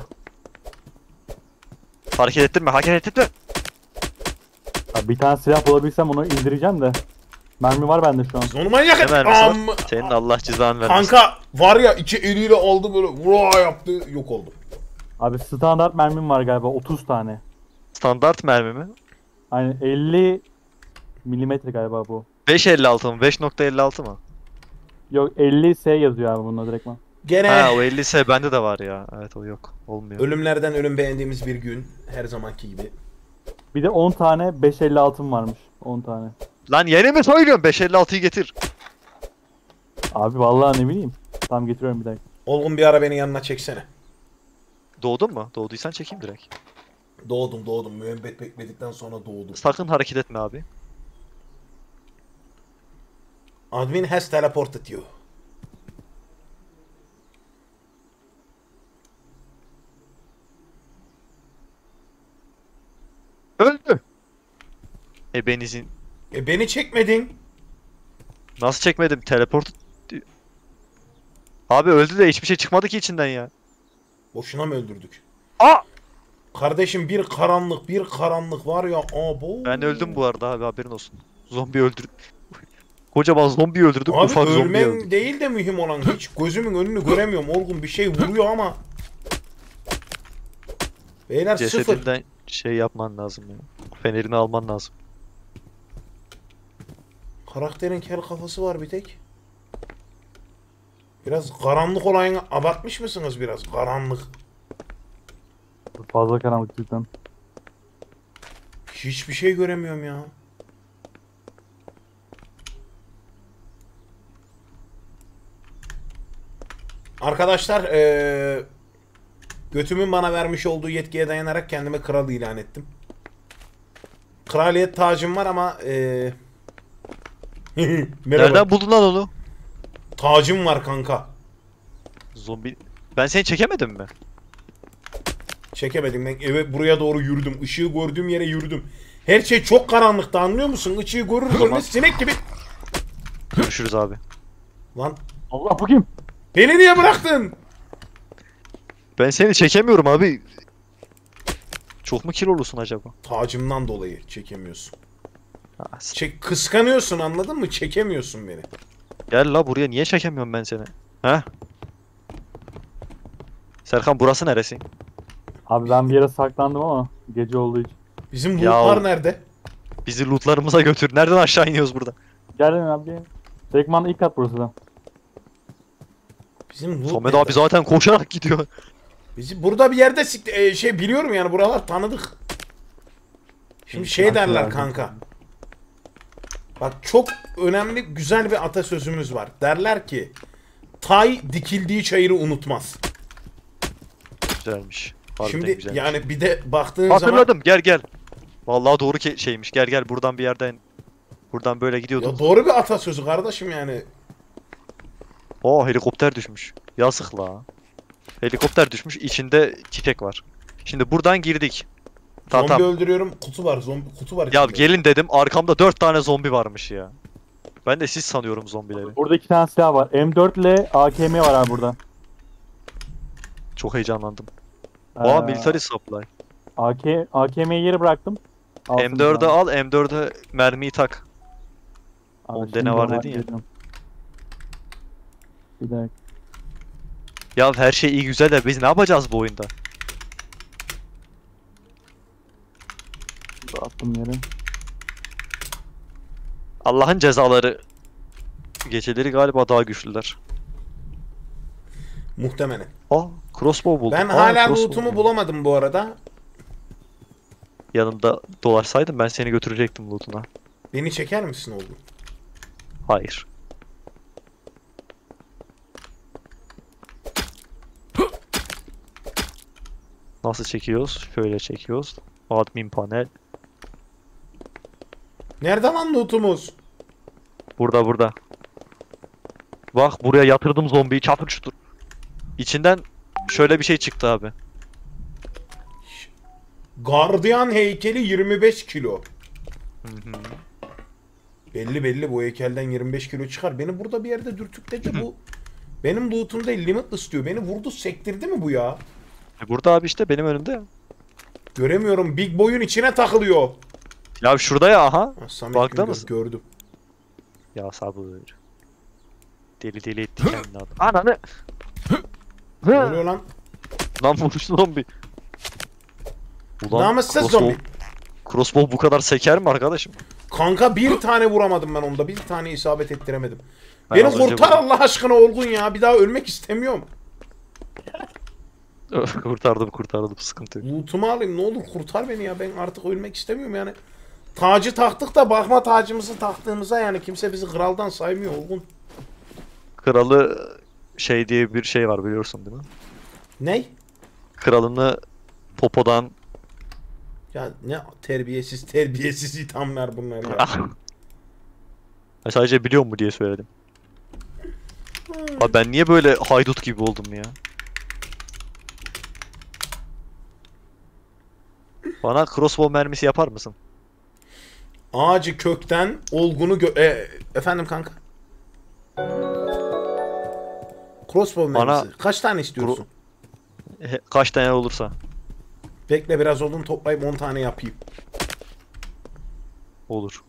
Hareket ettirme, hareket ettirme. Abi bir tane silah bulabilsem onu indireceğim de. Mermi var bende şu an. Onu manyak et. Ne mermisi var? Am- Senin Allah cezanı vermesin. Kanka var ya, iki eliyle aldı böyle vura yaptı, yok oldu. Abi standart mermim var galiba 30 tane. Standart mermi mi? Hani 50 milimetre galiba bu. 5.56 mı? 5.56 mı? Yok 50 S yazıyor abi bunda direktman. Gene Ha o 50S bende de var ya. Evet o yok. Olmuyor. ölümlerden ölüm beğendiğimiz bir gün, her zamanki gibi. Bir de 10 tane 5.56'm varmış. 10 tane. Lan yeni mi söylüyorsun? 5.56'yı getir. Abi vallahi ne bileyim. Tamam getiriyorum bir dakika. Olgun bir ara beni yanına çeksene. Doğdun mu? Doğduysan çekeyim direkt. Doğdum. Müebbet bekledikten sonra doğdum. Sakın hareket etme abi. Admin has teleported you. Öldü. Ebenizin. Beni çekmedin. Nasıl çekmedim? Teleport. Abi öldü de hiçbir şey çıkmadı ki içinden ya. Boşuna mı öldürdük? Aa! Kardeşim bir karanlık var ya. Abo. Ben öldüm bu arada abi haberin olsun. Zombi öldürdüm. Kocaman zombi öldürdüm. Abi Ufak zombi ölmen öldürdüm. değil de mühim olan, hiç gözümün önünü göremiyorum. Olgun bir şey vuruyor ama. Beyler sıfır. Cesedinden şey yapman lazım ya. Fenerini alman lazım. Karakterin kel kafası var bir tek. Biraz karanlık olayını abartmış mısınız biraz? Karanlık. Fazla karanlık cidden. Hiçbir şey göremiyorum ya. Arkadaşlar götümün bana vermiş olduğu yetkiye dayanarak kendime kral ilan ettim. Kraliyet tacım var ama merhaba. Nereden buldun lan onu? Tacım var kanka. Zombi... Ben seni çekemedim mi? Çekemedim, ben eve buraya doğru yürüdüm. Işığı gördüğüm yere yürüdüm. Her şey çok karanlıkta, anlıyor musun? Işığı görür zaman- görmez sinek gibi. Görüşürüz abi. Lan Allah bu kim? beni niye bıraktın? Ben seni çekemiyorum abi. Çok mu kilolusun acaba? Tacımdan dolayı çekemiyorsun. Ha, Kıskanıyorsun, anladın mı? Çekemiyorsun beni. Gel la buraya niye çekemiyorum ben seni? He? Serkan burası neresi? Abi ben bir yere saklandım ama gece olduğu için. Bizim Ya lootlar nerede? Bizi lootlarımıza götür. Nereden aşağı iniyoruz burada? Gelin abi gelin. Tekman ilk kat burası da. Bizim loot Samet nerede? abi zaten koşarak gidiyor. Bizi burada bir yerde şey biliyorum yani buralar tanıdık. Şimdi şey derler kanka. Bak çok önemli güzel bir atasözümüz var. Derler ki tay dikildiği çayırı unutmaz. Güzelmiş. Harbiden Şimdi güzelmiş. yani bir de baktığın zaman Hatırladım. Gel gel. Vallahi doğru şeymiş. Gel gel buradan bir yerden. Buradan böyle gidiyorduk. ya doğru bir atasözü kardeşim yani. Oo helikopter düşmüş. Yazık la. Helikopter düşmüş. İçinde çiçek var. Şimdi buradan girdik. Zombi Tamam. öldürüyorum. Kutu var. Zombi kutu var Ya içinde. gelin dedim. Arkamda 4 tane zombi varmış ya. Ben de siz sanıyorum zombileri. Burada 2 tane silah var. M4 ile AKM var abi burada. Çok heyecanlandım. Ee, Aa military supply. AKM'yi yere bıraktım. Alsın M4'ü bir al. M4'e mermiyi tak. tane. onda Şimdi ne var onu dedin ya. halledeceğim. Bir dakika. Ya her şey iyi güzel de biz ne yapacağız bu oyunda? Attım yere. Allah'ın cezaları. Geceleri galiba daha güçlüler. Muhtemelen. Aa crossbow buldum. Ben Aa, hala crossbow lootumu buldum. bulamadım bu arada. Yanımda dolaşsaydım ben seni götürecektim lootuna. Beni çeker misin oğlum? Hayır. Nasıl çekiyoruz? Şöyle çekiyoruz. Admin panel. Nerede lan lootumuz? Burada burada. Bak buraya yatırdım zombiyi çatır çutur. İçinden şöyle bir şey çıktı abi. Gardiyan heykeli 25 kilo. Hı hı. Belli belli bu heykelden 25 kilo çıkar. Beni burada bir yerde dürtükledi bu. Benim lootum değil Limitless diyor. Beni vurdu sektirdi mi bu ya? Burada abi işte benim önümde. Göremiyorum. Big Boy'un içine takılıyor. Ya şurada ya aha. Ha, Samet Bakta Güngör, mısın? gördüm. Ya sabır. Deli deli etti kendini adam. Ananı. Ne oluyor lan? Lan vuruştu zombi. Ulan Namussuz zombi. crossbow bu kadar seker mi arkadaşım? Kanka bir tane vuramadım ben onda. Bir tane isabet ettiremedim. Ben Beni az önce kurtar vurdum. Allah aşkına Olgun ya. Bir daha ölmek istemiyorum. kurtardım sıkıntı yok. Lootumu alayım ne olur kurtar beni ya. Ben artık ölmek istemiyorum yani. Tacı taktık da bakma tacımızı taktığımıza yani kimse bizi kraldan saymıyor Olgun. Kralı şey diye bir şey var biliyorsun değil mi? Ney? Kralını popodan Ya ne terbiyesiz ithamlar bunlar ya. Ben sadece biliyor mu diye söyledim. Abi ben niye böyle haydut gibi oldum ya? Bana crossbow mermisi yapar mısın? Ağacı kökten Olgun'u efendim kanka. Crossbow Bana- mermisi. Kaç tane istiyorsun? Kaç tane olursa. Bekle biraz odun toplayıp 10 tane yapayım. Olur.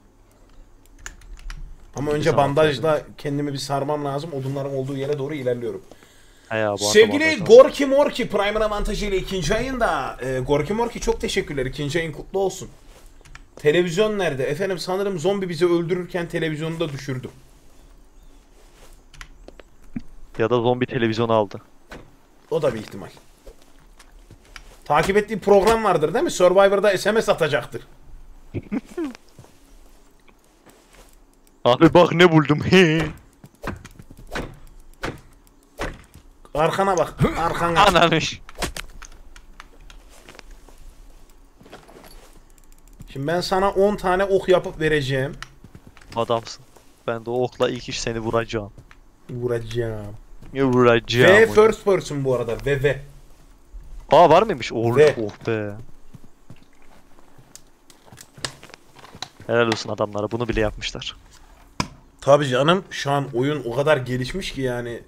Ama önce zaman bandajla kendimi bir sarmam lazım. Odunların olduğu yere doğru ilerliyorum. He ya, bu Sevgili arada- Gorky Morky Prime'ın avantajıyla ikinci ayında. Gorky Morky çok teşekkürler. İkinci ayın kutlu olsun. Televizyon nerede? Efendim sanırım zombi bizi öldürürken televizyonu da düşürdü. Ya da zombi televizyonu aldı. O da bir ihtimal. Takip ettiği program vardır değil mi? Survivor'da SMS atacaktır. Abi bak ne buldum. Arkana bak. Arkana. Ananış. Şimdi ben sana 10 tane ok yapıp vereceğim. Adamsın. Ben de o okla ilk iş seni vuracağım. Vuracağım. Vuracağım. Ve first person bu arada. Ve. Aa var mıymış? Oh, Ve. oh be. Helal olsun adamlara. Bunu bile yapmışlar. Tabii canım şu an oyun o kadar gelişmiş ki yani.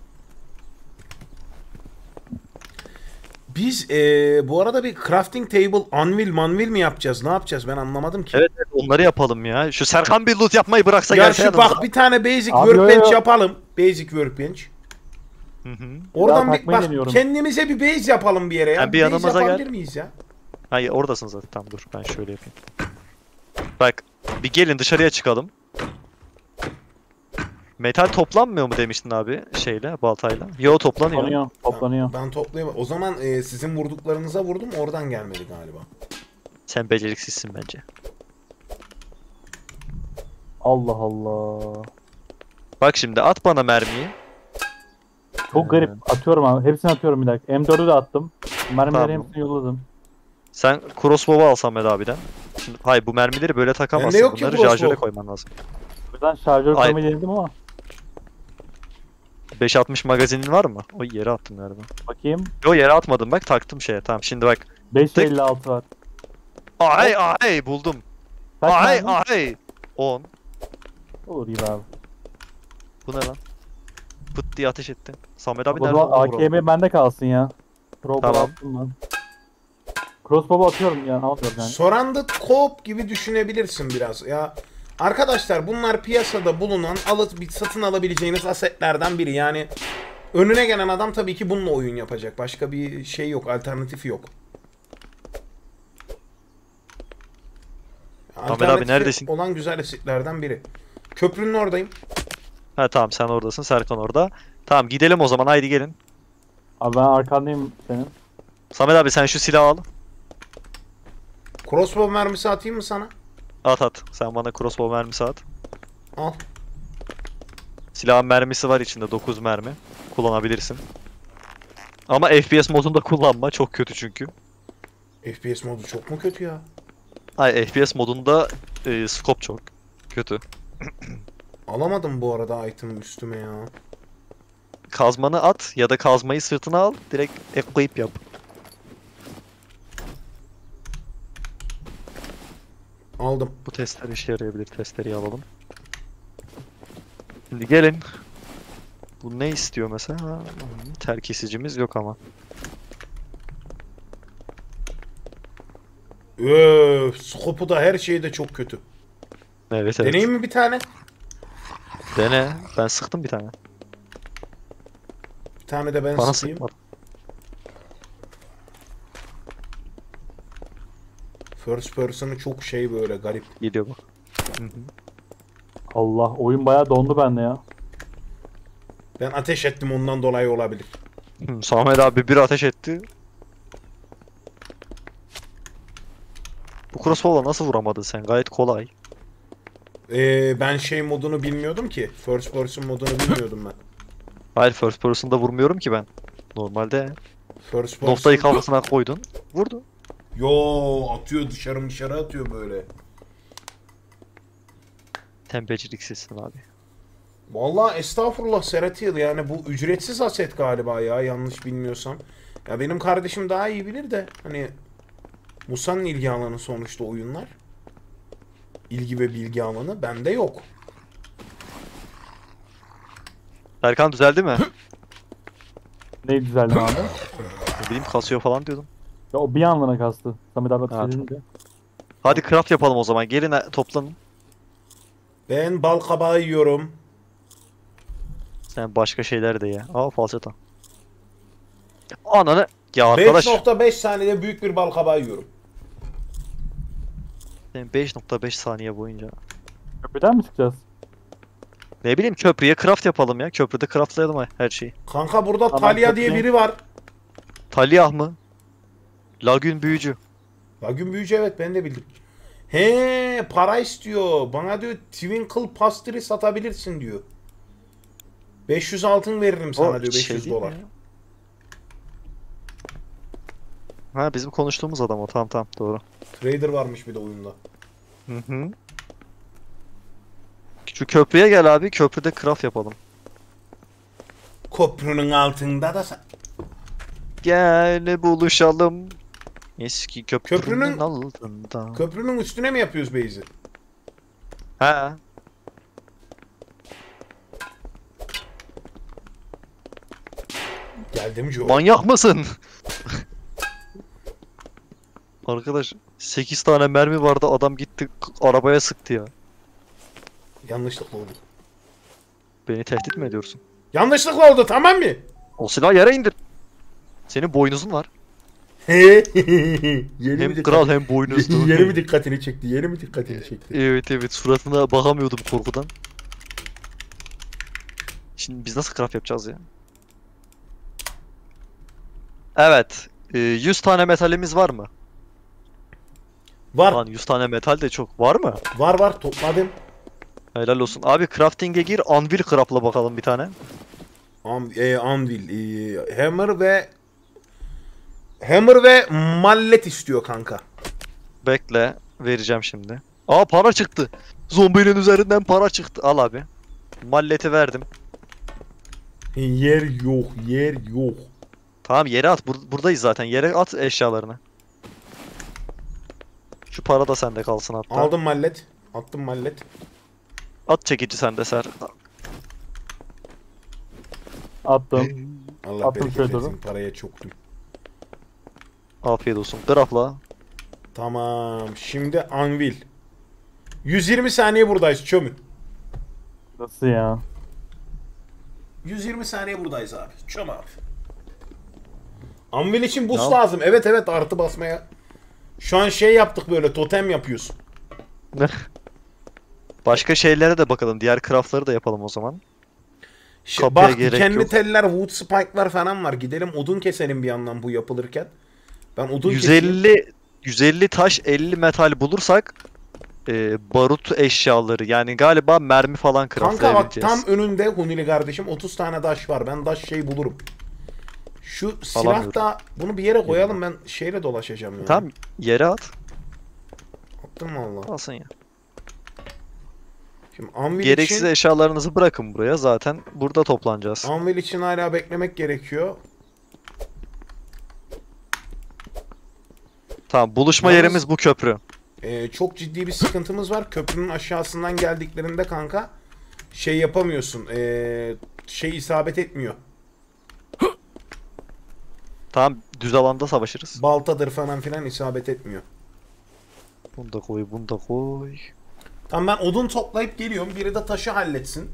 Biz bu arada bir crafting table anvil mi yapacağız? Ne yapacağız? Ben anlamadım ki. Evet, evet onları yapalım ya. Şu Serkan bir loot yapmayı bıraksa Ya gelse şu yanımıza. bak bir tane basic Abi, workbench yo. yapalım. Basic workbench. Hı hı. Oradan Daha bir takmayı bak deniyorum. kendimize bir base yapalım bir yere ya. Ben bir Base yanımıza gel. yapabilir miyiz ya? Hayır oradasın zaten. Tamam dur ben şöyle yapayım. Bak bir gelin dışarıya çıkalım. Metal toplanmıyor mu demiştin abi şeyle baltayla? Yo toplanıyor. Toplanıyor. Toplanıyor. Ben toplayamam. O zaman sizin vurduklarınıza vurdum oradan gelmedi galiba. Sen beceriksizsin bence. Allah Allah. Bak şimdi at bana mermiyi. Çok garip. Atıyorum abi. Hepsini atıyorum bir dakika. M4'ü de attım. Mermileri Tamam. hepsini yolladım. Sen crossbow'u al Samet abiden. Şimdi, hayır bu mermileri böyle takamazsın. yok ki Bunları crossbow. şarjöre koyman lazım. Buradan şarjör Ay. koymayı denedim ama. 5.60 magazinin var mı? O yere attım galiba. Bakayım. Yo yere atmadım bak taktım şeye. Tamam şimdi bak. 556 var. Ay ay buldum. Kaç Ay mermi? ay. 10. Olur gibi abi. Bu ne lan? Pıt diye ateş etti. Samet abi O nerede? zaman Onu vuralım. AKM bende kalsın ya. Crowbar Tamam. attım ben. Crossbow'u atıyorum ya. Almıyorum yani. Surrounded Co-op gibi düşünebilirsin biraz. Ya arkadaşlar bunlar piyasada bulunan satın alabileceğiniz asetlerden biri. Yani önüne gelen adam tabii ki bununla oyun yapacak. Başka bir şey yok, alternatifi yok. Alternatifi neredesin? olan güzel asetlerden biri. Köprünün oradayım. Ha tamam sen oradasın. Serkan orada. Tamam gidelim o zaman haydi gelin. Abi ben arkandayım senin. Samet abi sen şu silahı al. Crossbow mermisi atayım mı sana? At at. Sen bana crossbow mermisi at. Al. Silahın mermisi var içinde 9 mermi. Kullanabilirsin. Ama FPS modunda kullanma. Çok kötü çünkü. FPS modu çok mu kötü ya? Ay FPS modunda scope çok kötü. Alamadım bu arada item üstüme ya. Kazmanı at ya da kazmayı sırtına al. Direkt equip yap. Aldım. Bu testler işe yarayabilir. Testleri alalım. Şimdi gelin. Bu ne istiyor mesela? Ter kesicimiz yok ama. Scope'u da her şeyi de çok kötü. Evet evet. Deneyim mi bir tane? Dene. Ben sıktım bir tane. Bir tane de ben Bana sıkayım. sıkmadı. First person'ı çok şey böyle garip. Geliyor bak. Hı hı. Allah oyun bayağı dondu bende ya. Ben ateş ettim ondan dolayı olabilir. Samet abi bir ateş etti. Bu crossbow'la nasıl vuramadın sen? Gayet kolay. Ben şey modunu bilmiyordum ki. First person modunu bilmiyordum ben. Hayır first person'da vurmuyorum ki ben. Normalde First person... noktayı kafasına koydun. Vurdu. Yo atıyor dışarı atıyor böyle. Sen beceriksizsin abi. Vallahi estağfurullah Seratiel yani bu ücretsiz aset galiba ya yanlış bilmiyorsam. Ya benim kardeşim daha iyi bilir de hani Musa'nın ilgi alanı sonuçta oyunlar. İlgi ve bilgi alanı bende yok. Serkan düzeldi mi? Ne düzeldi abi? Ne bileyim kasıyor falan diyordum. Ya o bir anlığına kastı. Samet abi Ha, atış edince. Hadi craft yapalım o zaman. Gelin toplanın. Ben bal kabağı yiyorum. Sen başka şeyler de ye. Aa falseta. Ananı. Ya arkadaş. 5.5 saniyede büyük bir bal kabağı yiyorum. Sen 5.5 saniye boyunca. Köprüden mi çıkacağız? Ne bileyim köprüye craft yapalım ya. Köprüde craftlayalım her şeyi. Kanka burada Tamam, Talia diye köprü- biri var. Talyah mı? Lagün büyücü. Lagün büyücü evet ben de bildim. He para istiyor. Bana diyor Twinkle Pastry satabilirsin diyor. 500 altın veririm sana O diyor şey 500 değil mi dolar. ya? Ha bizim konuştuğumuz adam o. Tamam tamam doğru. Trader varmış bir de oyunda. Hı hı. Şu köprüye gel abi. Köprüde craft yapalım. Köprünün altında da Gel buluşalım. Eski köprünün Köprünün- altında. köprünün üstüne mi yapıyoruz base'i? Ha. Geldim Joe. Manyak mısın? Arkadaş 8 tane mermi vardı adam gitti arabaya sıktı ya. Yanlışlıkla oldu. Beni tehdit mi ediyorsun? Yanlışlıkla oldu tamam mı? O silahı yere indir. Senin boynuzun var. Yeni mi Hem dikkat- kral hem boynuzlu. Yeni mi dikkatini çekti? Yeni mi dikkatini çekti? Evet evet, suratına bakamıyordum korkudan. Şimdi biz nasıl craft yapacağız ya? Evet. 100 tane metalimiz var mı? Var. Lan 100 tane metal de çok. Var mı? Var topladım. Helal olsun. Abi crafting'e gir. Anvil craftla bakalım bir tane. Anvil, Hammer ve mallet istiyor kanka. Bekle. Vereceğim şimdi. Aa, para çıktı. Zombinin üzerinden para çıktı. Al abi. Malleti verdim. Yer yok. Tamam, yere at. Buradayız zaten. Yere at eşyalarını. Şu para da sende kalsın hatta. Aldım mallet. Attım mallet. At çekici sende Ser. Attım. Allah Attım bereket şöyle versin. doğru. Paraya çoktum. Afiyet olsun. Craftla. Tamam. Şimdi anvil. 120 saniye buradayız çömün. Nasıl ya? 120 saniye buradayız abi. Çöm abi. Anvil için boost Ya. lazım. Evet artı basmaya. Şu an şey yaptık, böyle totem yapıyoruz. Başka şeylere de bakalım. Diğer craftları da yapalım o zaman. Kapıya Bak gerek dikenli yok. teller, wood spike'lar falan var. Gidelim odun keselim bir yandan bu yapılırken. Ben odun keseyim. 150 taş, 50 metal bulursak barut eşyaları, yani galiba mermi falan Kanka bak craftlayabileceğiz. tam önünde Hunili kardeşim 30 tane daş var. Ben daş şey bulurum. Şu silah Alamıyorum. da bunu bir yere koyalım, ben şeyle dolaşacağım ya. Tamam, yere at. Attım valla. Alsın ya. Şimdi anvil Gereksiz için, eşyalarınızı bırakın buraya. Zaten burada toplanacağız. anvil için hala beklemek gerekiyor. Tamam, buluşma Yalnız- yerimiz bu köprü. Çok ciddi bir sıkıntımız var. Köprünün aşağısından geldiklerinde kanka şey yapamıyorsun. Şey isabet etmiyor. Tamam, düz alanda savaşırız. Baltadır falan filan isabet etmiyor. Bunu da koy, bunu da koy. Tamam, ben odun toplayıp geliyorum. Biri de taşı halletsin.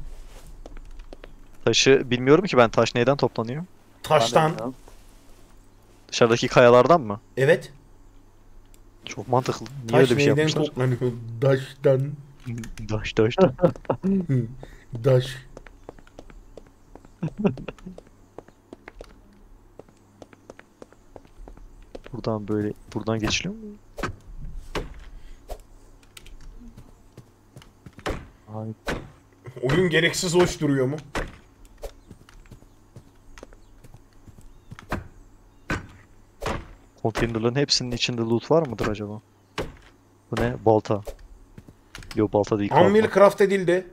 Taşı bilmiyorum ki ben, taş neyden toplanıyor? Taştan. Ben de- Dışarıdaki kayalardan mı? Evet. Çok mantıklı. Niye Taş öyle bir şey neyden yapmışlar? toplanıyor? Taştan. Taş. Taş. Buradan böyle, buradan geçiliyor mu? Ay, Oyun gereksiz hoş duruyor mu? Konteynerların hepsinin içinde loot var mıdır acaba? Bu ne? Balta. Yok, balta değil. Anvil Kazma. craft edildi.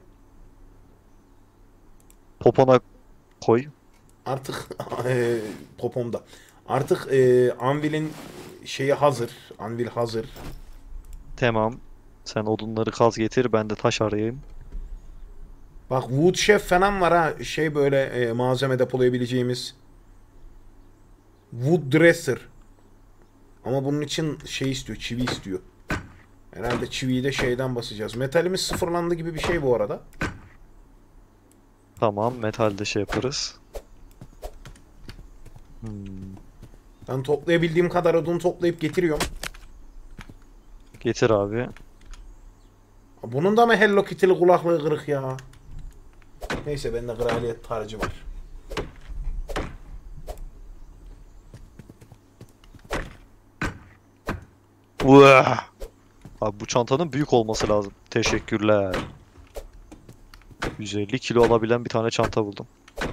Popona koy. Artık popomda. Artık Anvil'in şeyi hazır. Anvil hazır. Tamam. Sen odunları kaz getir, ben de taş arayayım. Bak Wood Chef falan var ha. Şey böyle malzeme depolayabileceğimiz. Wood Dresser. Ama bunun için şey istiyor. Çivi istiyor. Herhalde çiviyi de şeyden basacağız. Metalimiz sıfırlandı gibi bir şey bu arada. Tamam, metalde şey yaparız. Ben toplayabildiğim kadar odun toplayıp getiriyorum. Getir abi. Bunun da mı Hello Kitty'li kulaklığı kırık ya? Neyse, bende kraliyet tacı var. Uah! Abi bu çantanın büyük olması lazım. Teşekkürler. 150 kilo alabilen bir tane çanta buldum.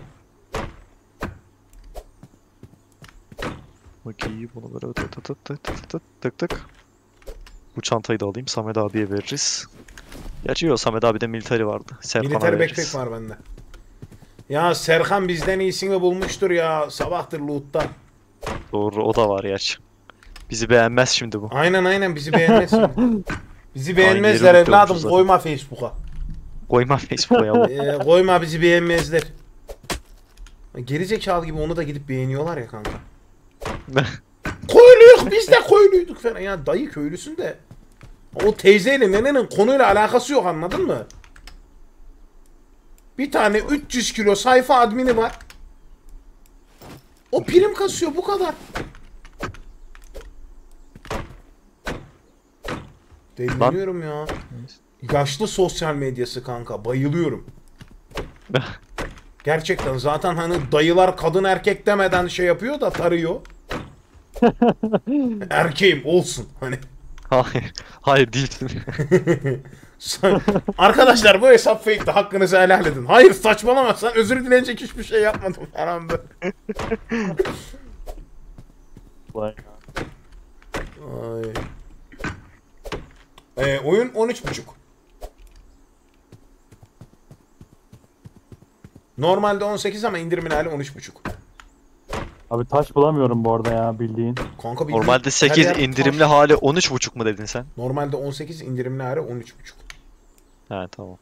Bakayım, bunu böyle tık tık tık tık tık tık tık tık. Bu çantayı da alayım, Samet abiye veririz. Gerçi yok, Samet abide military vardı. Serkan'a Militer veririz. backpack var bende. Ya Serkan bizden iyisini bulmuştur ya. Sabahtır loot'ta. Doğru, o da var gerçi. Bizi beğenmez şimdi bu. Aynen bizi beğenmez şimdi. Bizi beğenmezler yeri evladım. unutmuşuz zaten. Koyma Facebook'a. Koyma Facebook'a ya. Koyma, bizi beğenmezler. Gerizekalı gibi onu da gidip beğeniyorlar ya kanka. Köylüyük, biz de köylüydük falan. Ya dayı köylüsün de. O teyzeyle nenenin konuyla alakası yok, anladın mı? Bir tane 300 kilo sayfa admini var. O prim kasıyor, bu kadar. Deliriyorum ya. Yaşlı sosyal medyası kanka. Bayılıyorum. Gerçekten zaten hani dayılar kadın erkek demeden şey yapıyor da tarıyor. Erkeğim olsun hani. Hayır. Hayır değilsin. Arkadaşlar bu hesap fake'ti. Hakkınızı helal edin. Hayır saçmalama, sen özür dilenecek hiçbir şey yapmadım falan böyle. Vay. Ay. Oyun 13.5. Normalde 18 ama indirimin hali 13.5. Abi taş bulamıyorum bu arada ya bildiğin. Kanka bildiğin Normalde her 8 yer indirimli taş. hali 13.5 mu dedin sen? Normalde 18 indirimli hali 13.5. He tamam.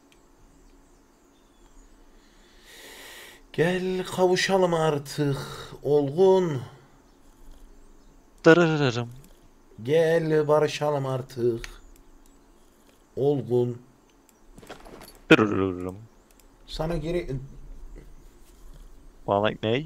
Gel kavuşalım artık olgun. Dırırırım. Gel barışalım artık. Olgun. Dırırırım. Sana geri... Bana ne?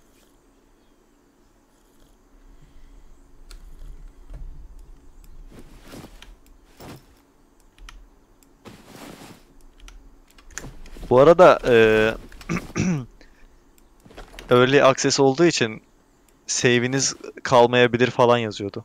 Bu arada early access olduğu için save'iniz kalmayabilir falan yazıyordu.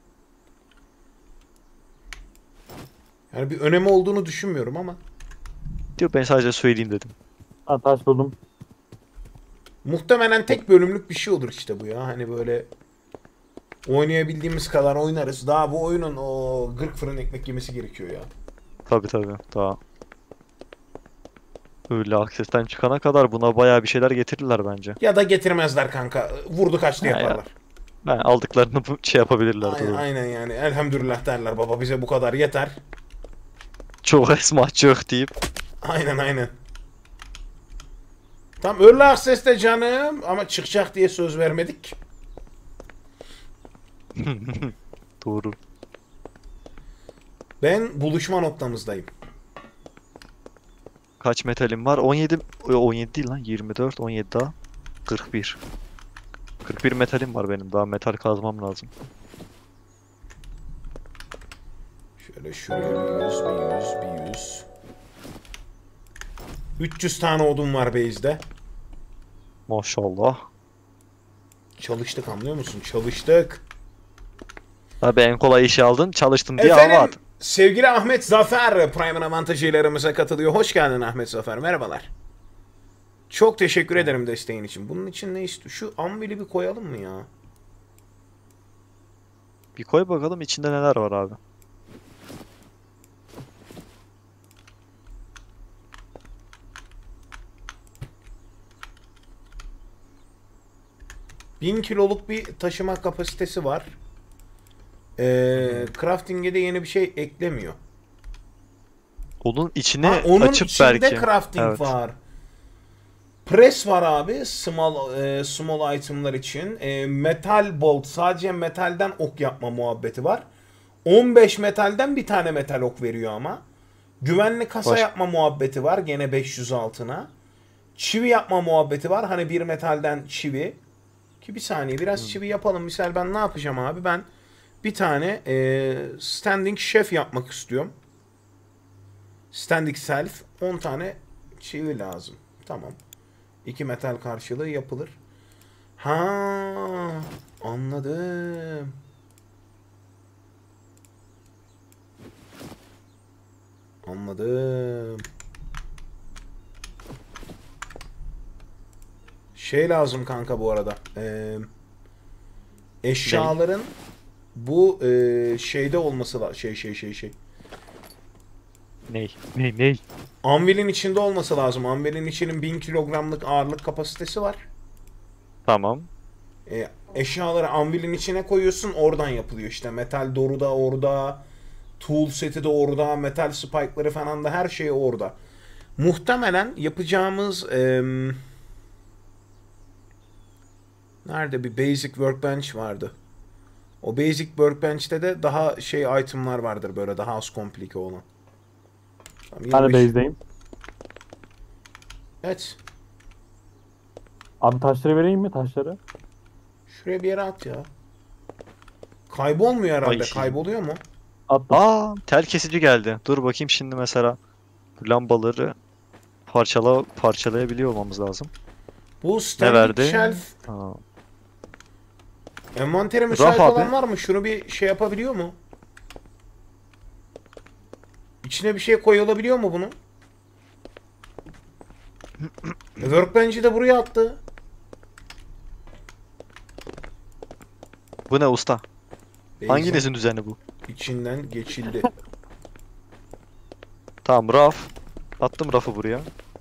Yani bir önemi olduğunu düşünmüyorum ama Diyor ben sadece söyleyeyim dedim. Ha, taş buldum. muhtemelen tek bölümlük bir şey olur işte bu ya. Hani böyle oynayabildiğimiz kadar oynarız. Daha bu oyunun o 40 fırın ekmek yemesi gerekiyor ya. Tabii daha. Early access'ten çıkana kadar buna bayağı bir şeyler getirirler bence. Ya da getirmezler kanka. Vurdu kaçtı Ha ya. yaparlar. Ben aldıklarını şey yapabilirler Aynen, doğru. aynen yani. Elhamdülillah derler, baba bize bu kadar yeter. Çok esma çok deyip. Aynen. Tam Early Access'te canım ama çıkacak diye söz vermedik. Doğru. Ben buluşma noktamızdayım. Kaç metalim var? 17 17 değil lan 24 17 daha 41. 41 metalim var benim. Daha metal kazmam lazım. Şöyle şuraya bir 100. 300 tane odun var base'de. Maşallah. Çalıştık, anlıyor musun? Çalıştık. Abi en kolay işi aldın. Çalıştım diye hava at. Efendim sevgili Ahmet Zafer Prime'ın avantajlarımıza katılıyor. Hoş geldin Ahmet Zafer. Merhabalar. Çok teşekkür ederim desteğin için. Bunun için ne istiyor? Şu anvili bir koyalım mı ya? Bir koy bakalım içinde neler var abi. ...1000 kiloluk bir taşıma kapasitesi var. Crafting'e de yeni bir şey eklemiyor. Onun içine Onun açıp içinde belki. crafting Evet. var. Press var abi small item'lar için. Metal bolt, sadece metalden ok yapma muhabbeti var. 15 metalden bir tane metal ok veriyor ama. Güvenli kasa Baş- yapma muhabbeti var gene 500 altına. Çivi yapma muhabbeti var. Hani bir metalden çivi. Ki bir saniye biraz çivi yapalım. Misal ben ne yapacağım abi? Ben bir tane standing chef yapmak istiyorum. Standing self 10 tane çivi lazım. Tamam. 2 metal karşılığı yapılır. Ha, anladım. Anladım. Şey lazım kanka bu arada. Eşyaların bu şeyde olması lazım. Şey. Ney? Anvilin içinde olması lazım. Anvilin içinin 1000 kilogramlık ağırlık kapasitesi var. Tamam. Eşyaları anvilin içine koyuyorsun, oradan yapılıyor işte. Metal doru da orada, tool seti de orada, metal spike'ları falan da her şey orada. Muhtemelen yapacağımız nerede bir basic workbench vardı. O basic workbench'te de daha şey item'lar vardır böyle daha az komplike olan. Tamam, Ben de 25. base'deyim. Evet. Abi taşları vereyim mi taşları? Şuraya bir yere at ya. Kaybolmuyor herhalde. Ay. Kayboluyor mu? Attım. Aa, tel kesici geldi. Dur bakayım şimdi mesela lambaları parçalayabiliyor olmamız lazım. Bu Ne standing verdi? shelf Ha. envantere Raf müsait abi. olan var mı? Şunu bir şey yapabiliyor mu? İçine bir şey koyulabiliyor mu bunun? Workbench'i de buraya attı. Bu ne usta? Beyza, Hanginizin düzeni bu? İçinden geçildi. Tamam, raf. Attım rafı buraya.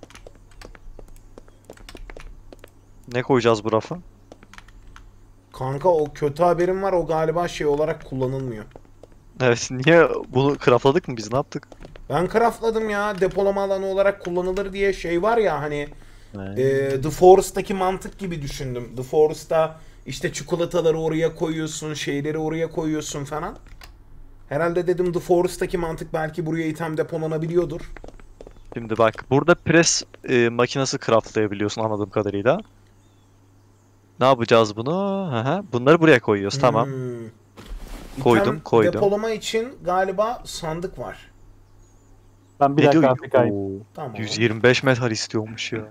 Ne koyacağız bu rafa? Kanka o kötü haberim var. O galiba şey olarak kullanılmıyor. Evet, niye bunu craftladık mı biz, ne yaptık? Ben craftladım ya. Depolama alanı olarak kullanılır diye şey var ya hani Ee, The Forest'taki mantık gibi düşündüm. The Forest'ta işte çikolataları oraya koyuyorsun, şeyleri oraya koyuyorsun falan. Herhalde dedim The Forest'taki mantık belki buraya item depolanabiliyordur. Şimdi bak, burada press makinesi craftlayabiliyorsun anladığım kadarıyla. Ne yapacağız bunu? Hı hı. Bunları buraya koyuyoruz, tamam. Hmm. Koydum, İtem koydum. depolama için galiba sandık var. Ben bir Ne dakika diyor? Afrika'yım. Oo, Tamam. 125 metal istiyormuş ya.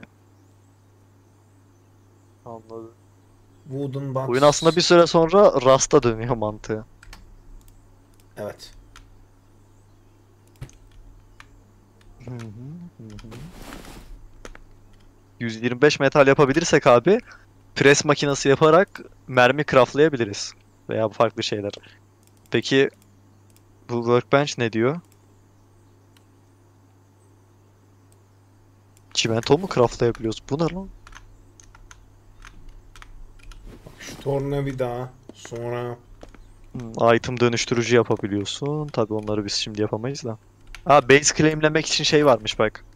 Anladım. Wooden box. Oyun aslında bir süre sonra Rust'a dönüyor mantığı. Evet. Hı hı, hı hı. 125 metal yapabilirsek abi, pres makinesi yaparak mermi craftlayabiliriz. Veya farklı şeyler. Peki bu workbench ne diyor? Çimento mu craftlayabiliyoruz? Bu ne lan? Şu tornavida. Sonra Item dönüştürücü yapabiliyorsun. Tabii onları biz şimdi yapamayız da. Ha, base claimlemek için şey varmış bak.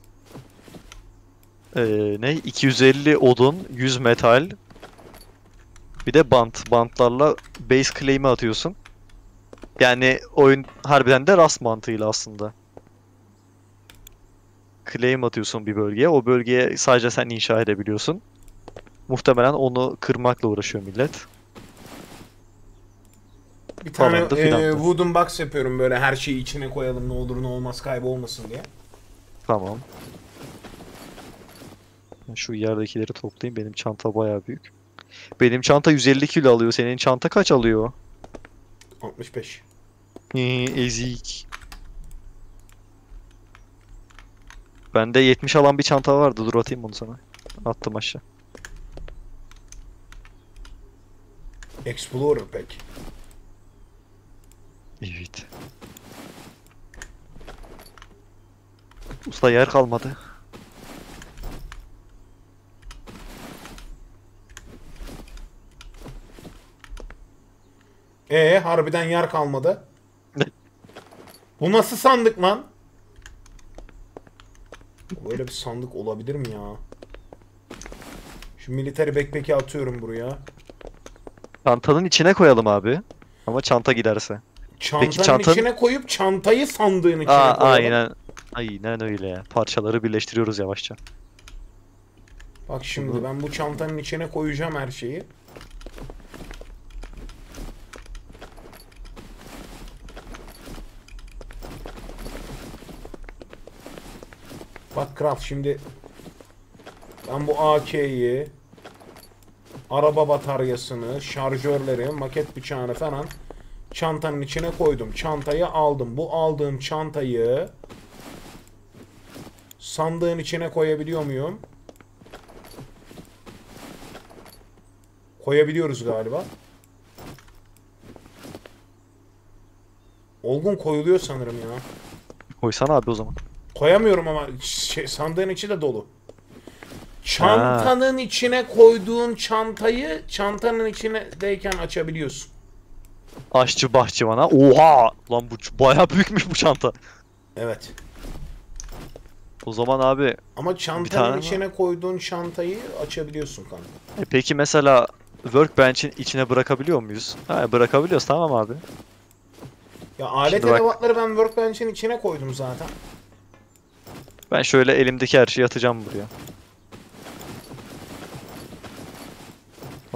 Ne? 250 odun, 100 metal. Bir de bant. Bantlarla base claim'i atıyorsun. Yani oyun harbiden de rast mantığıyla aslında. Claim atıyorsun bir bölgeye. O bölgeye sadece sen inşa edebiliyorsun. Muhtemelen onu kırmakla uğraşıyor millet. bir tane Falandı filandı. wooden box yapıyorum böyle her şeyi içine koyalım ne olur ne olmaz kaybolmasın diye. Tamam. Ben şu yerdekileri toplayayım. Benim çanta bayağı büyük. Benim çanta 150 kilo alıyor. Senin çanta kaç alıyor? 65. Ezik. Bende 70 alan bir çanta vardı. Dur atayım bunu sana. Attım aşağı. Explorer pack. Evet. Usta yer kalmadı. Harbiden yer kalmadı. Bu nasıl sandık lan? Böyle bir sandık olabilir mi ya? Şu military backpack'i atıyorum buraya. Çantanın içine koyalım abi. Ama çanta giderse. Çantanın çantanın- içine koyup çantayı sandığın içine Aa, koyalım. aynen. Aynen öyle ya. Parçaları birleştiriyoruz yavaşça. Bak şimdi Bunu- ben bu çantanın içine koyacağım her şeyi. Bak Craft şimdi ben bu AK'yi, araba bataryasını, şarjörleri, maket bıçağını falan çantanın içine koydum. Çantayı aldım. Bu aldığım çantayı sandığın içine koyabiliyor muyum? Koyabiliyoruz galiba. Olgun koyuluyor sanırım ya. Koysana abi o zaman. Koyamıyorum ama sandığın içi de dolu. Çantanın içine koyduğun çantayı çantanın içindeyken açabiliyorsun. Aşçı bahçıvana. Oha! Lan bu bayağı büyükmüş bu çanta. Evet. O zaman abi Ama Bir çantanın tane içine koyduğun çantayı açabiliyorsun kanka. peki mesela workbench'in içine bırakabiliyor muyuz? Ha, bırakabiliyoruz, tamam abi. Ya alet Şimdi bak. edevatları ben workbench'in içine koydum zaten. Ben şöyle elimdeki her şeyi atacağım buraya.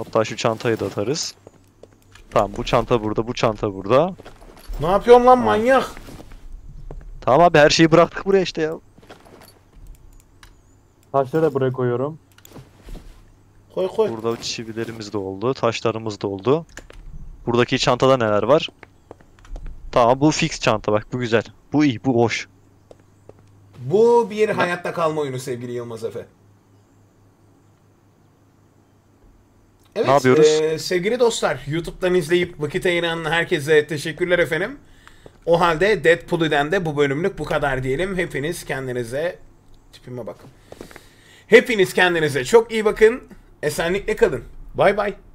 Hatta şu çantayı da atarız. Tamam, bu çanta burada, bu çanta burada. Ne yapıyorsun lan manyak? Tamam abi, her şeyi bıraktık buraya işte ya. Taşları da buraya koyuyorum. Koy koy. Burada çivilerimiz de oldu, taşlarımız da oldu. Buradaki çantada neler var? Tamam, bu fix çanta, bak bu güzel. Bu iyi, bu hoş. Bu bir hayatta kalma oyunu sevgili Yılmaz Efe. Evet, Ne yapıyoruz? sevgili dostlar, YouTube'dan izleyip vakit ayıran herkese teşekkürler efendim. O halde Deadpool'den de bu bölümlük bu kadar diyelim. Hepiniz kendinize... Tipime bakın. Hepiniz kendinize çok iyi bakın. Esenlikle kalın. Bay bay.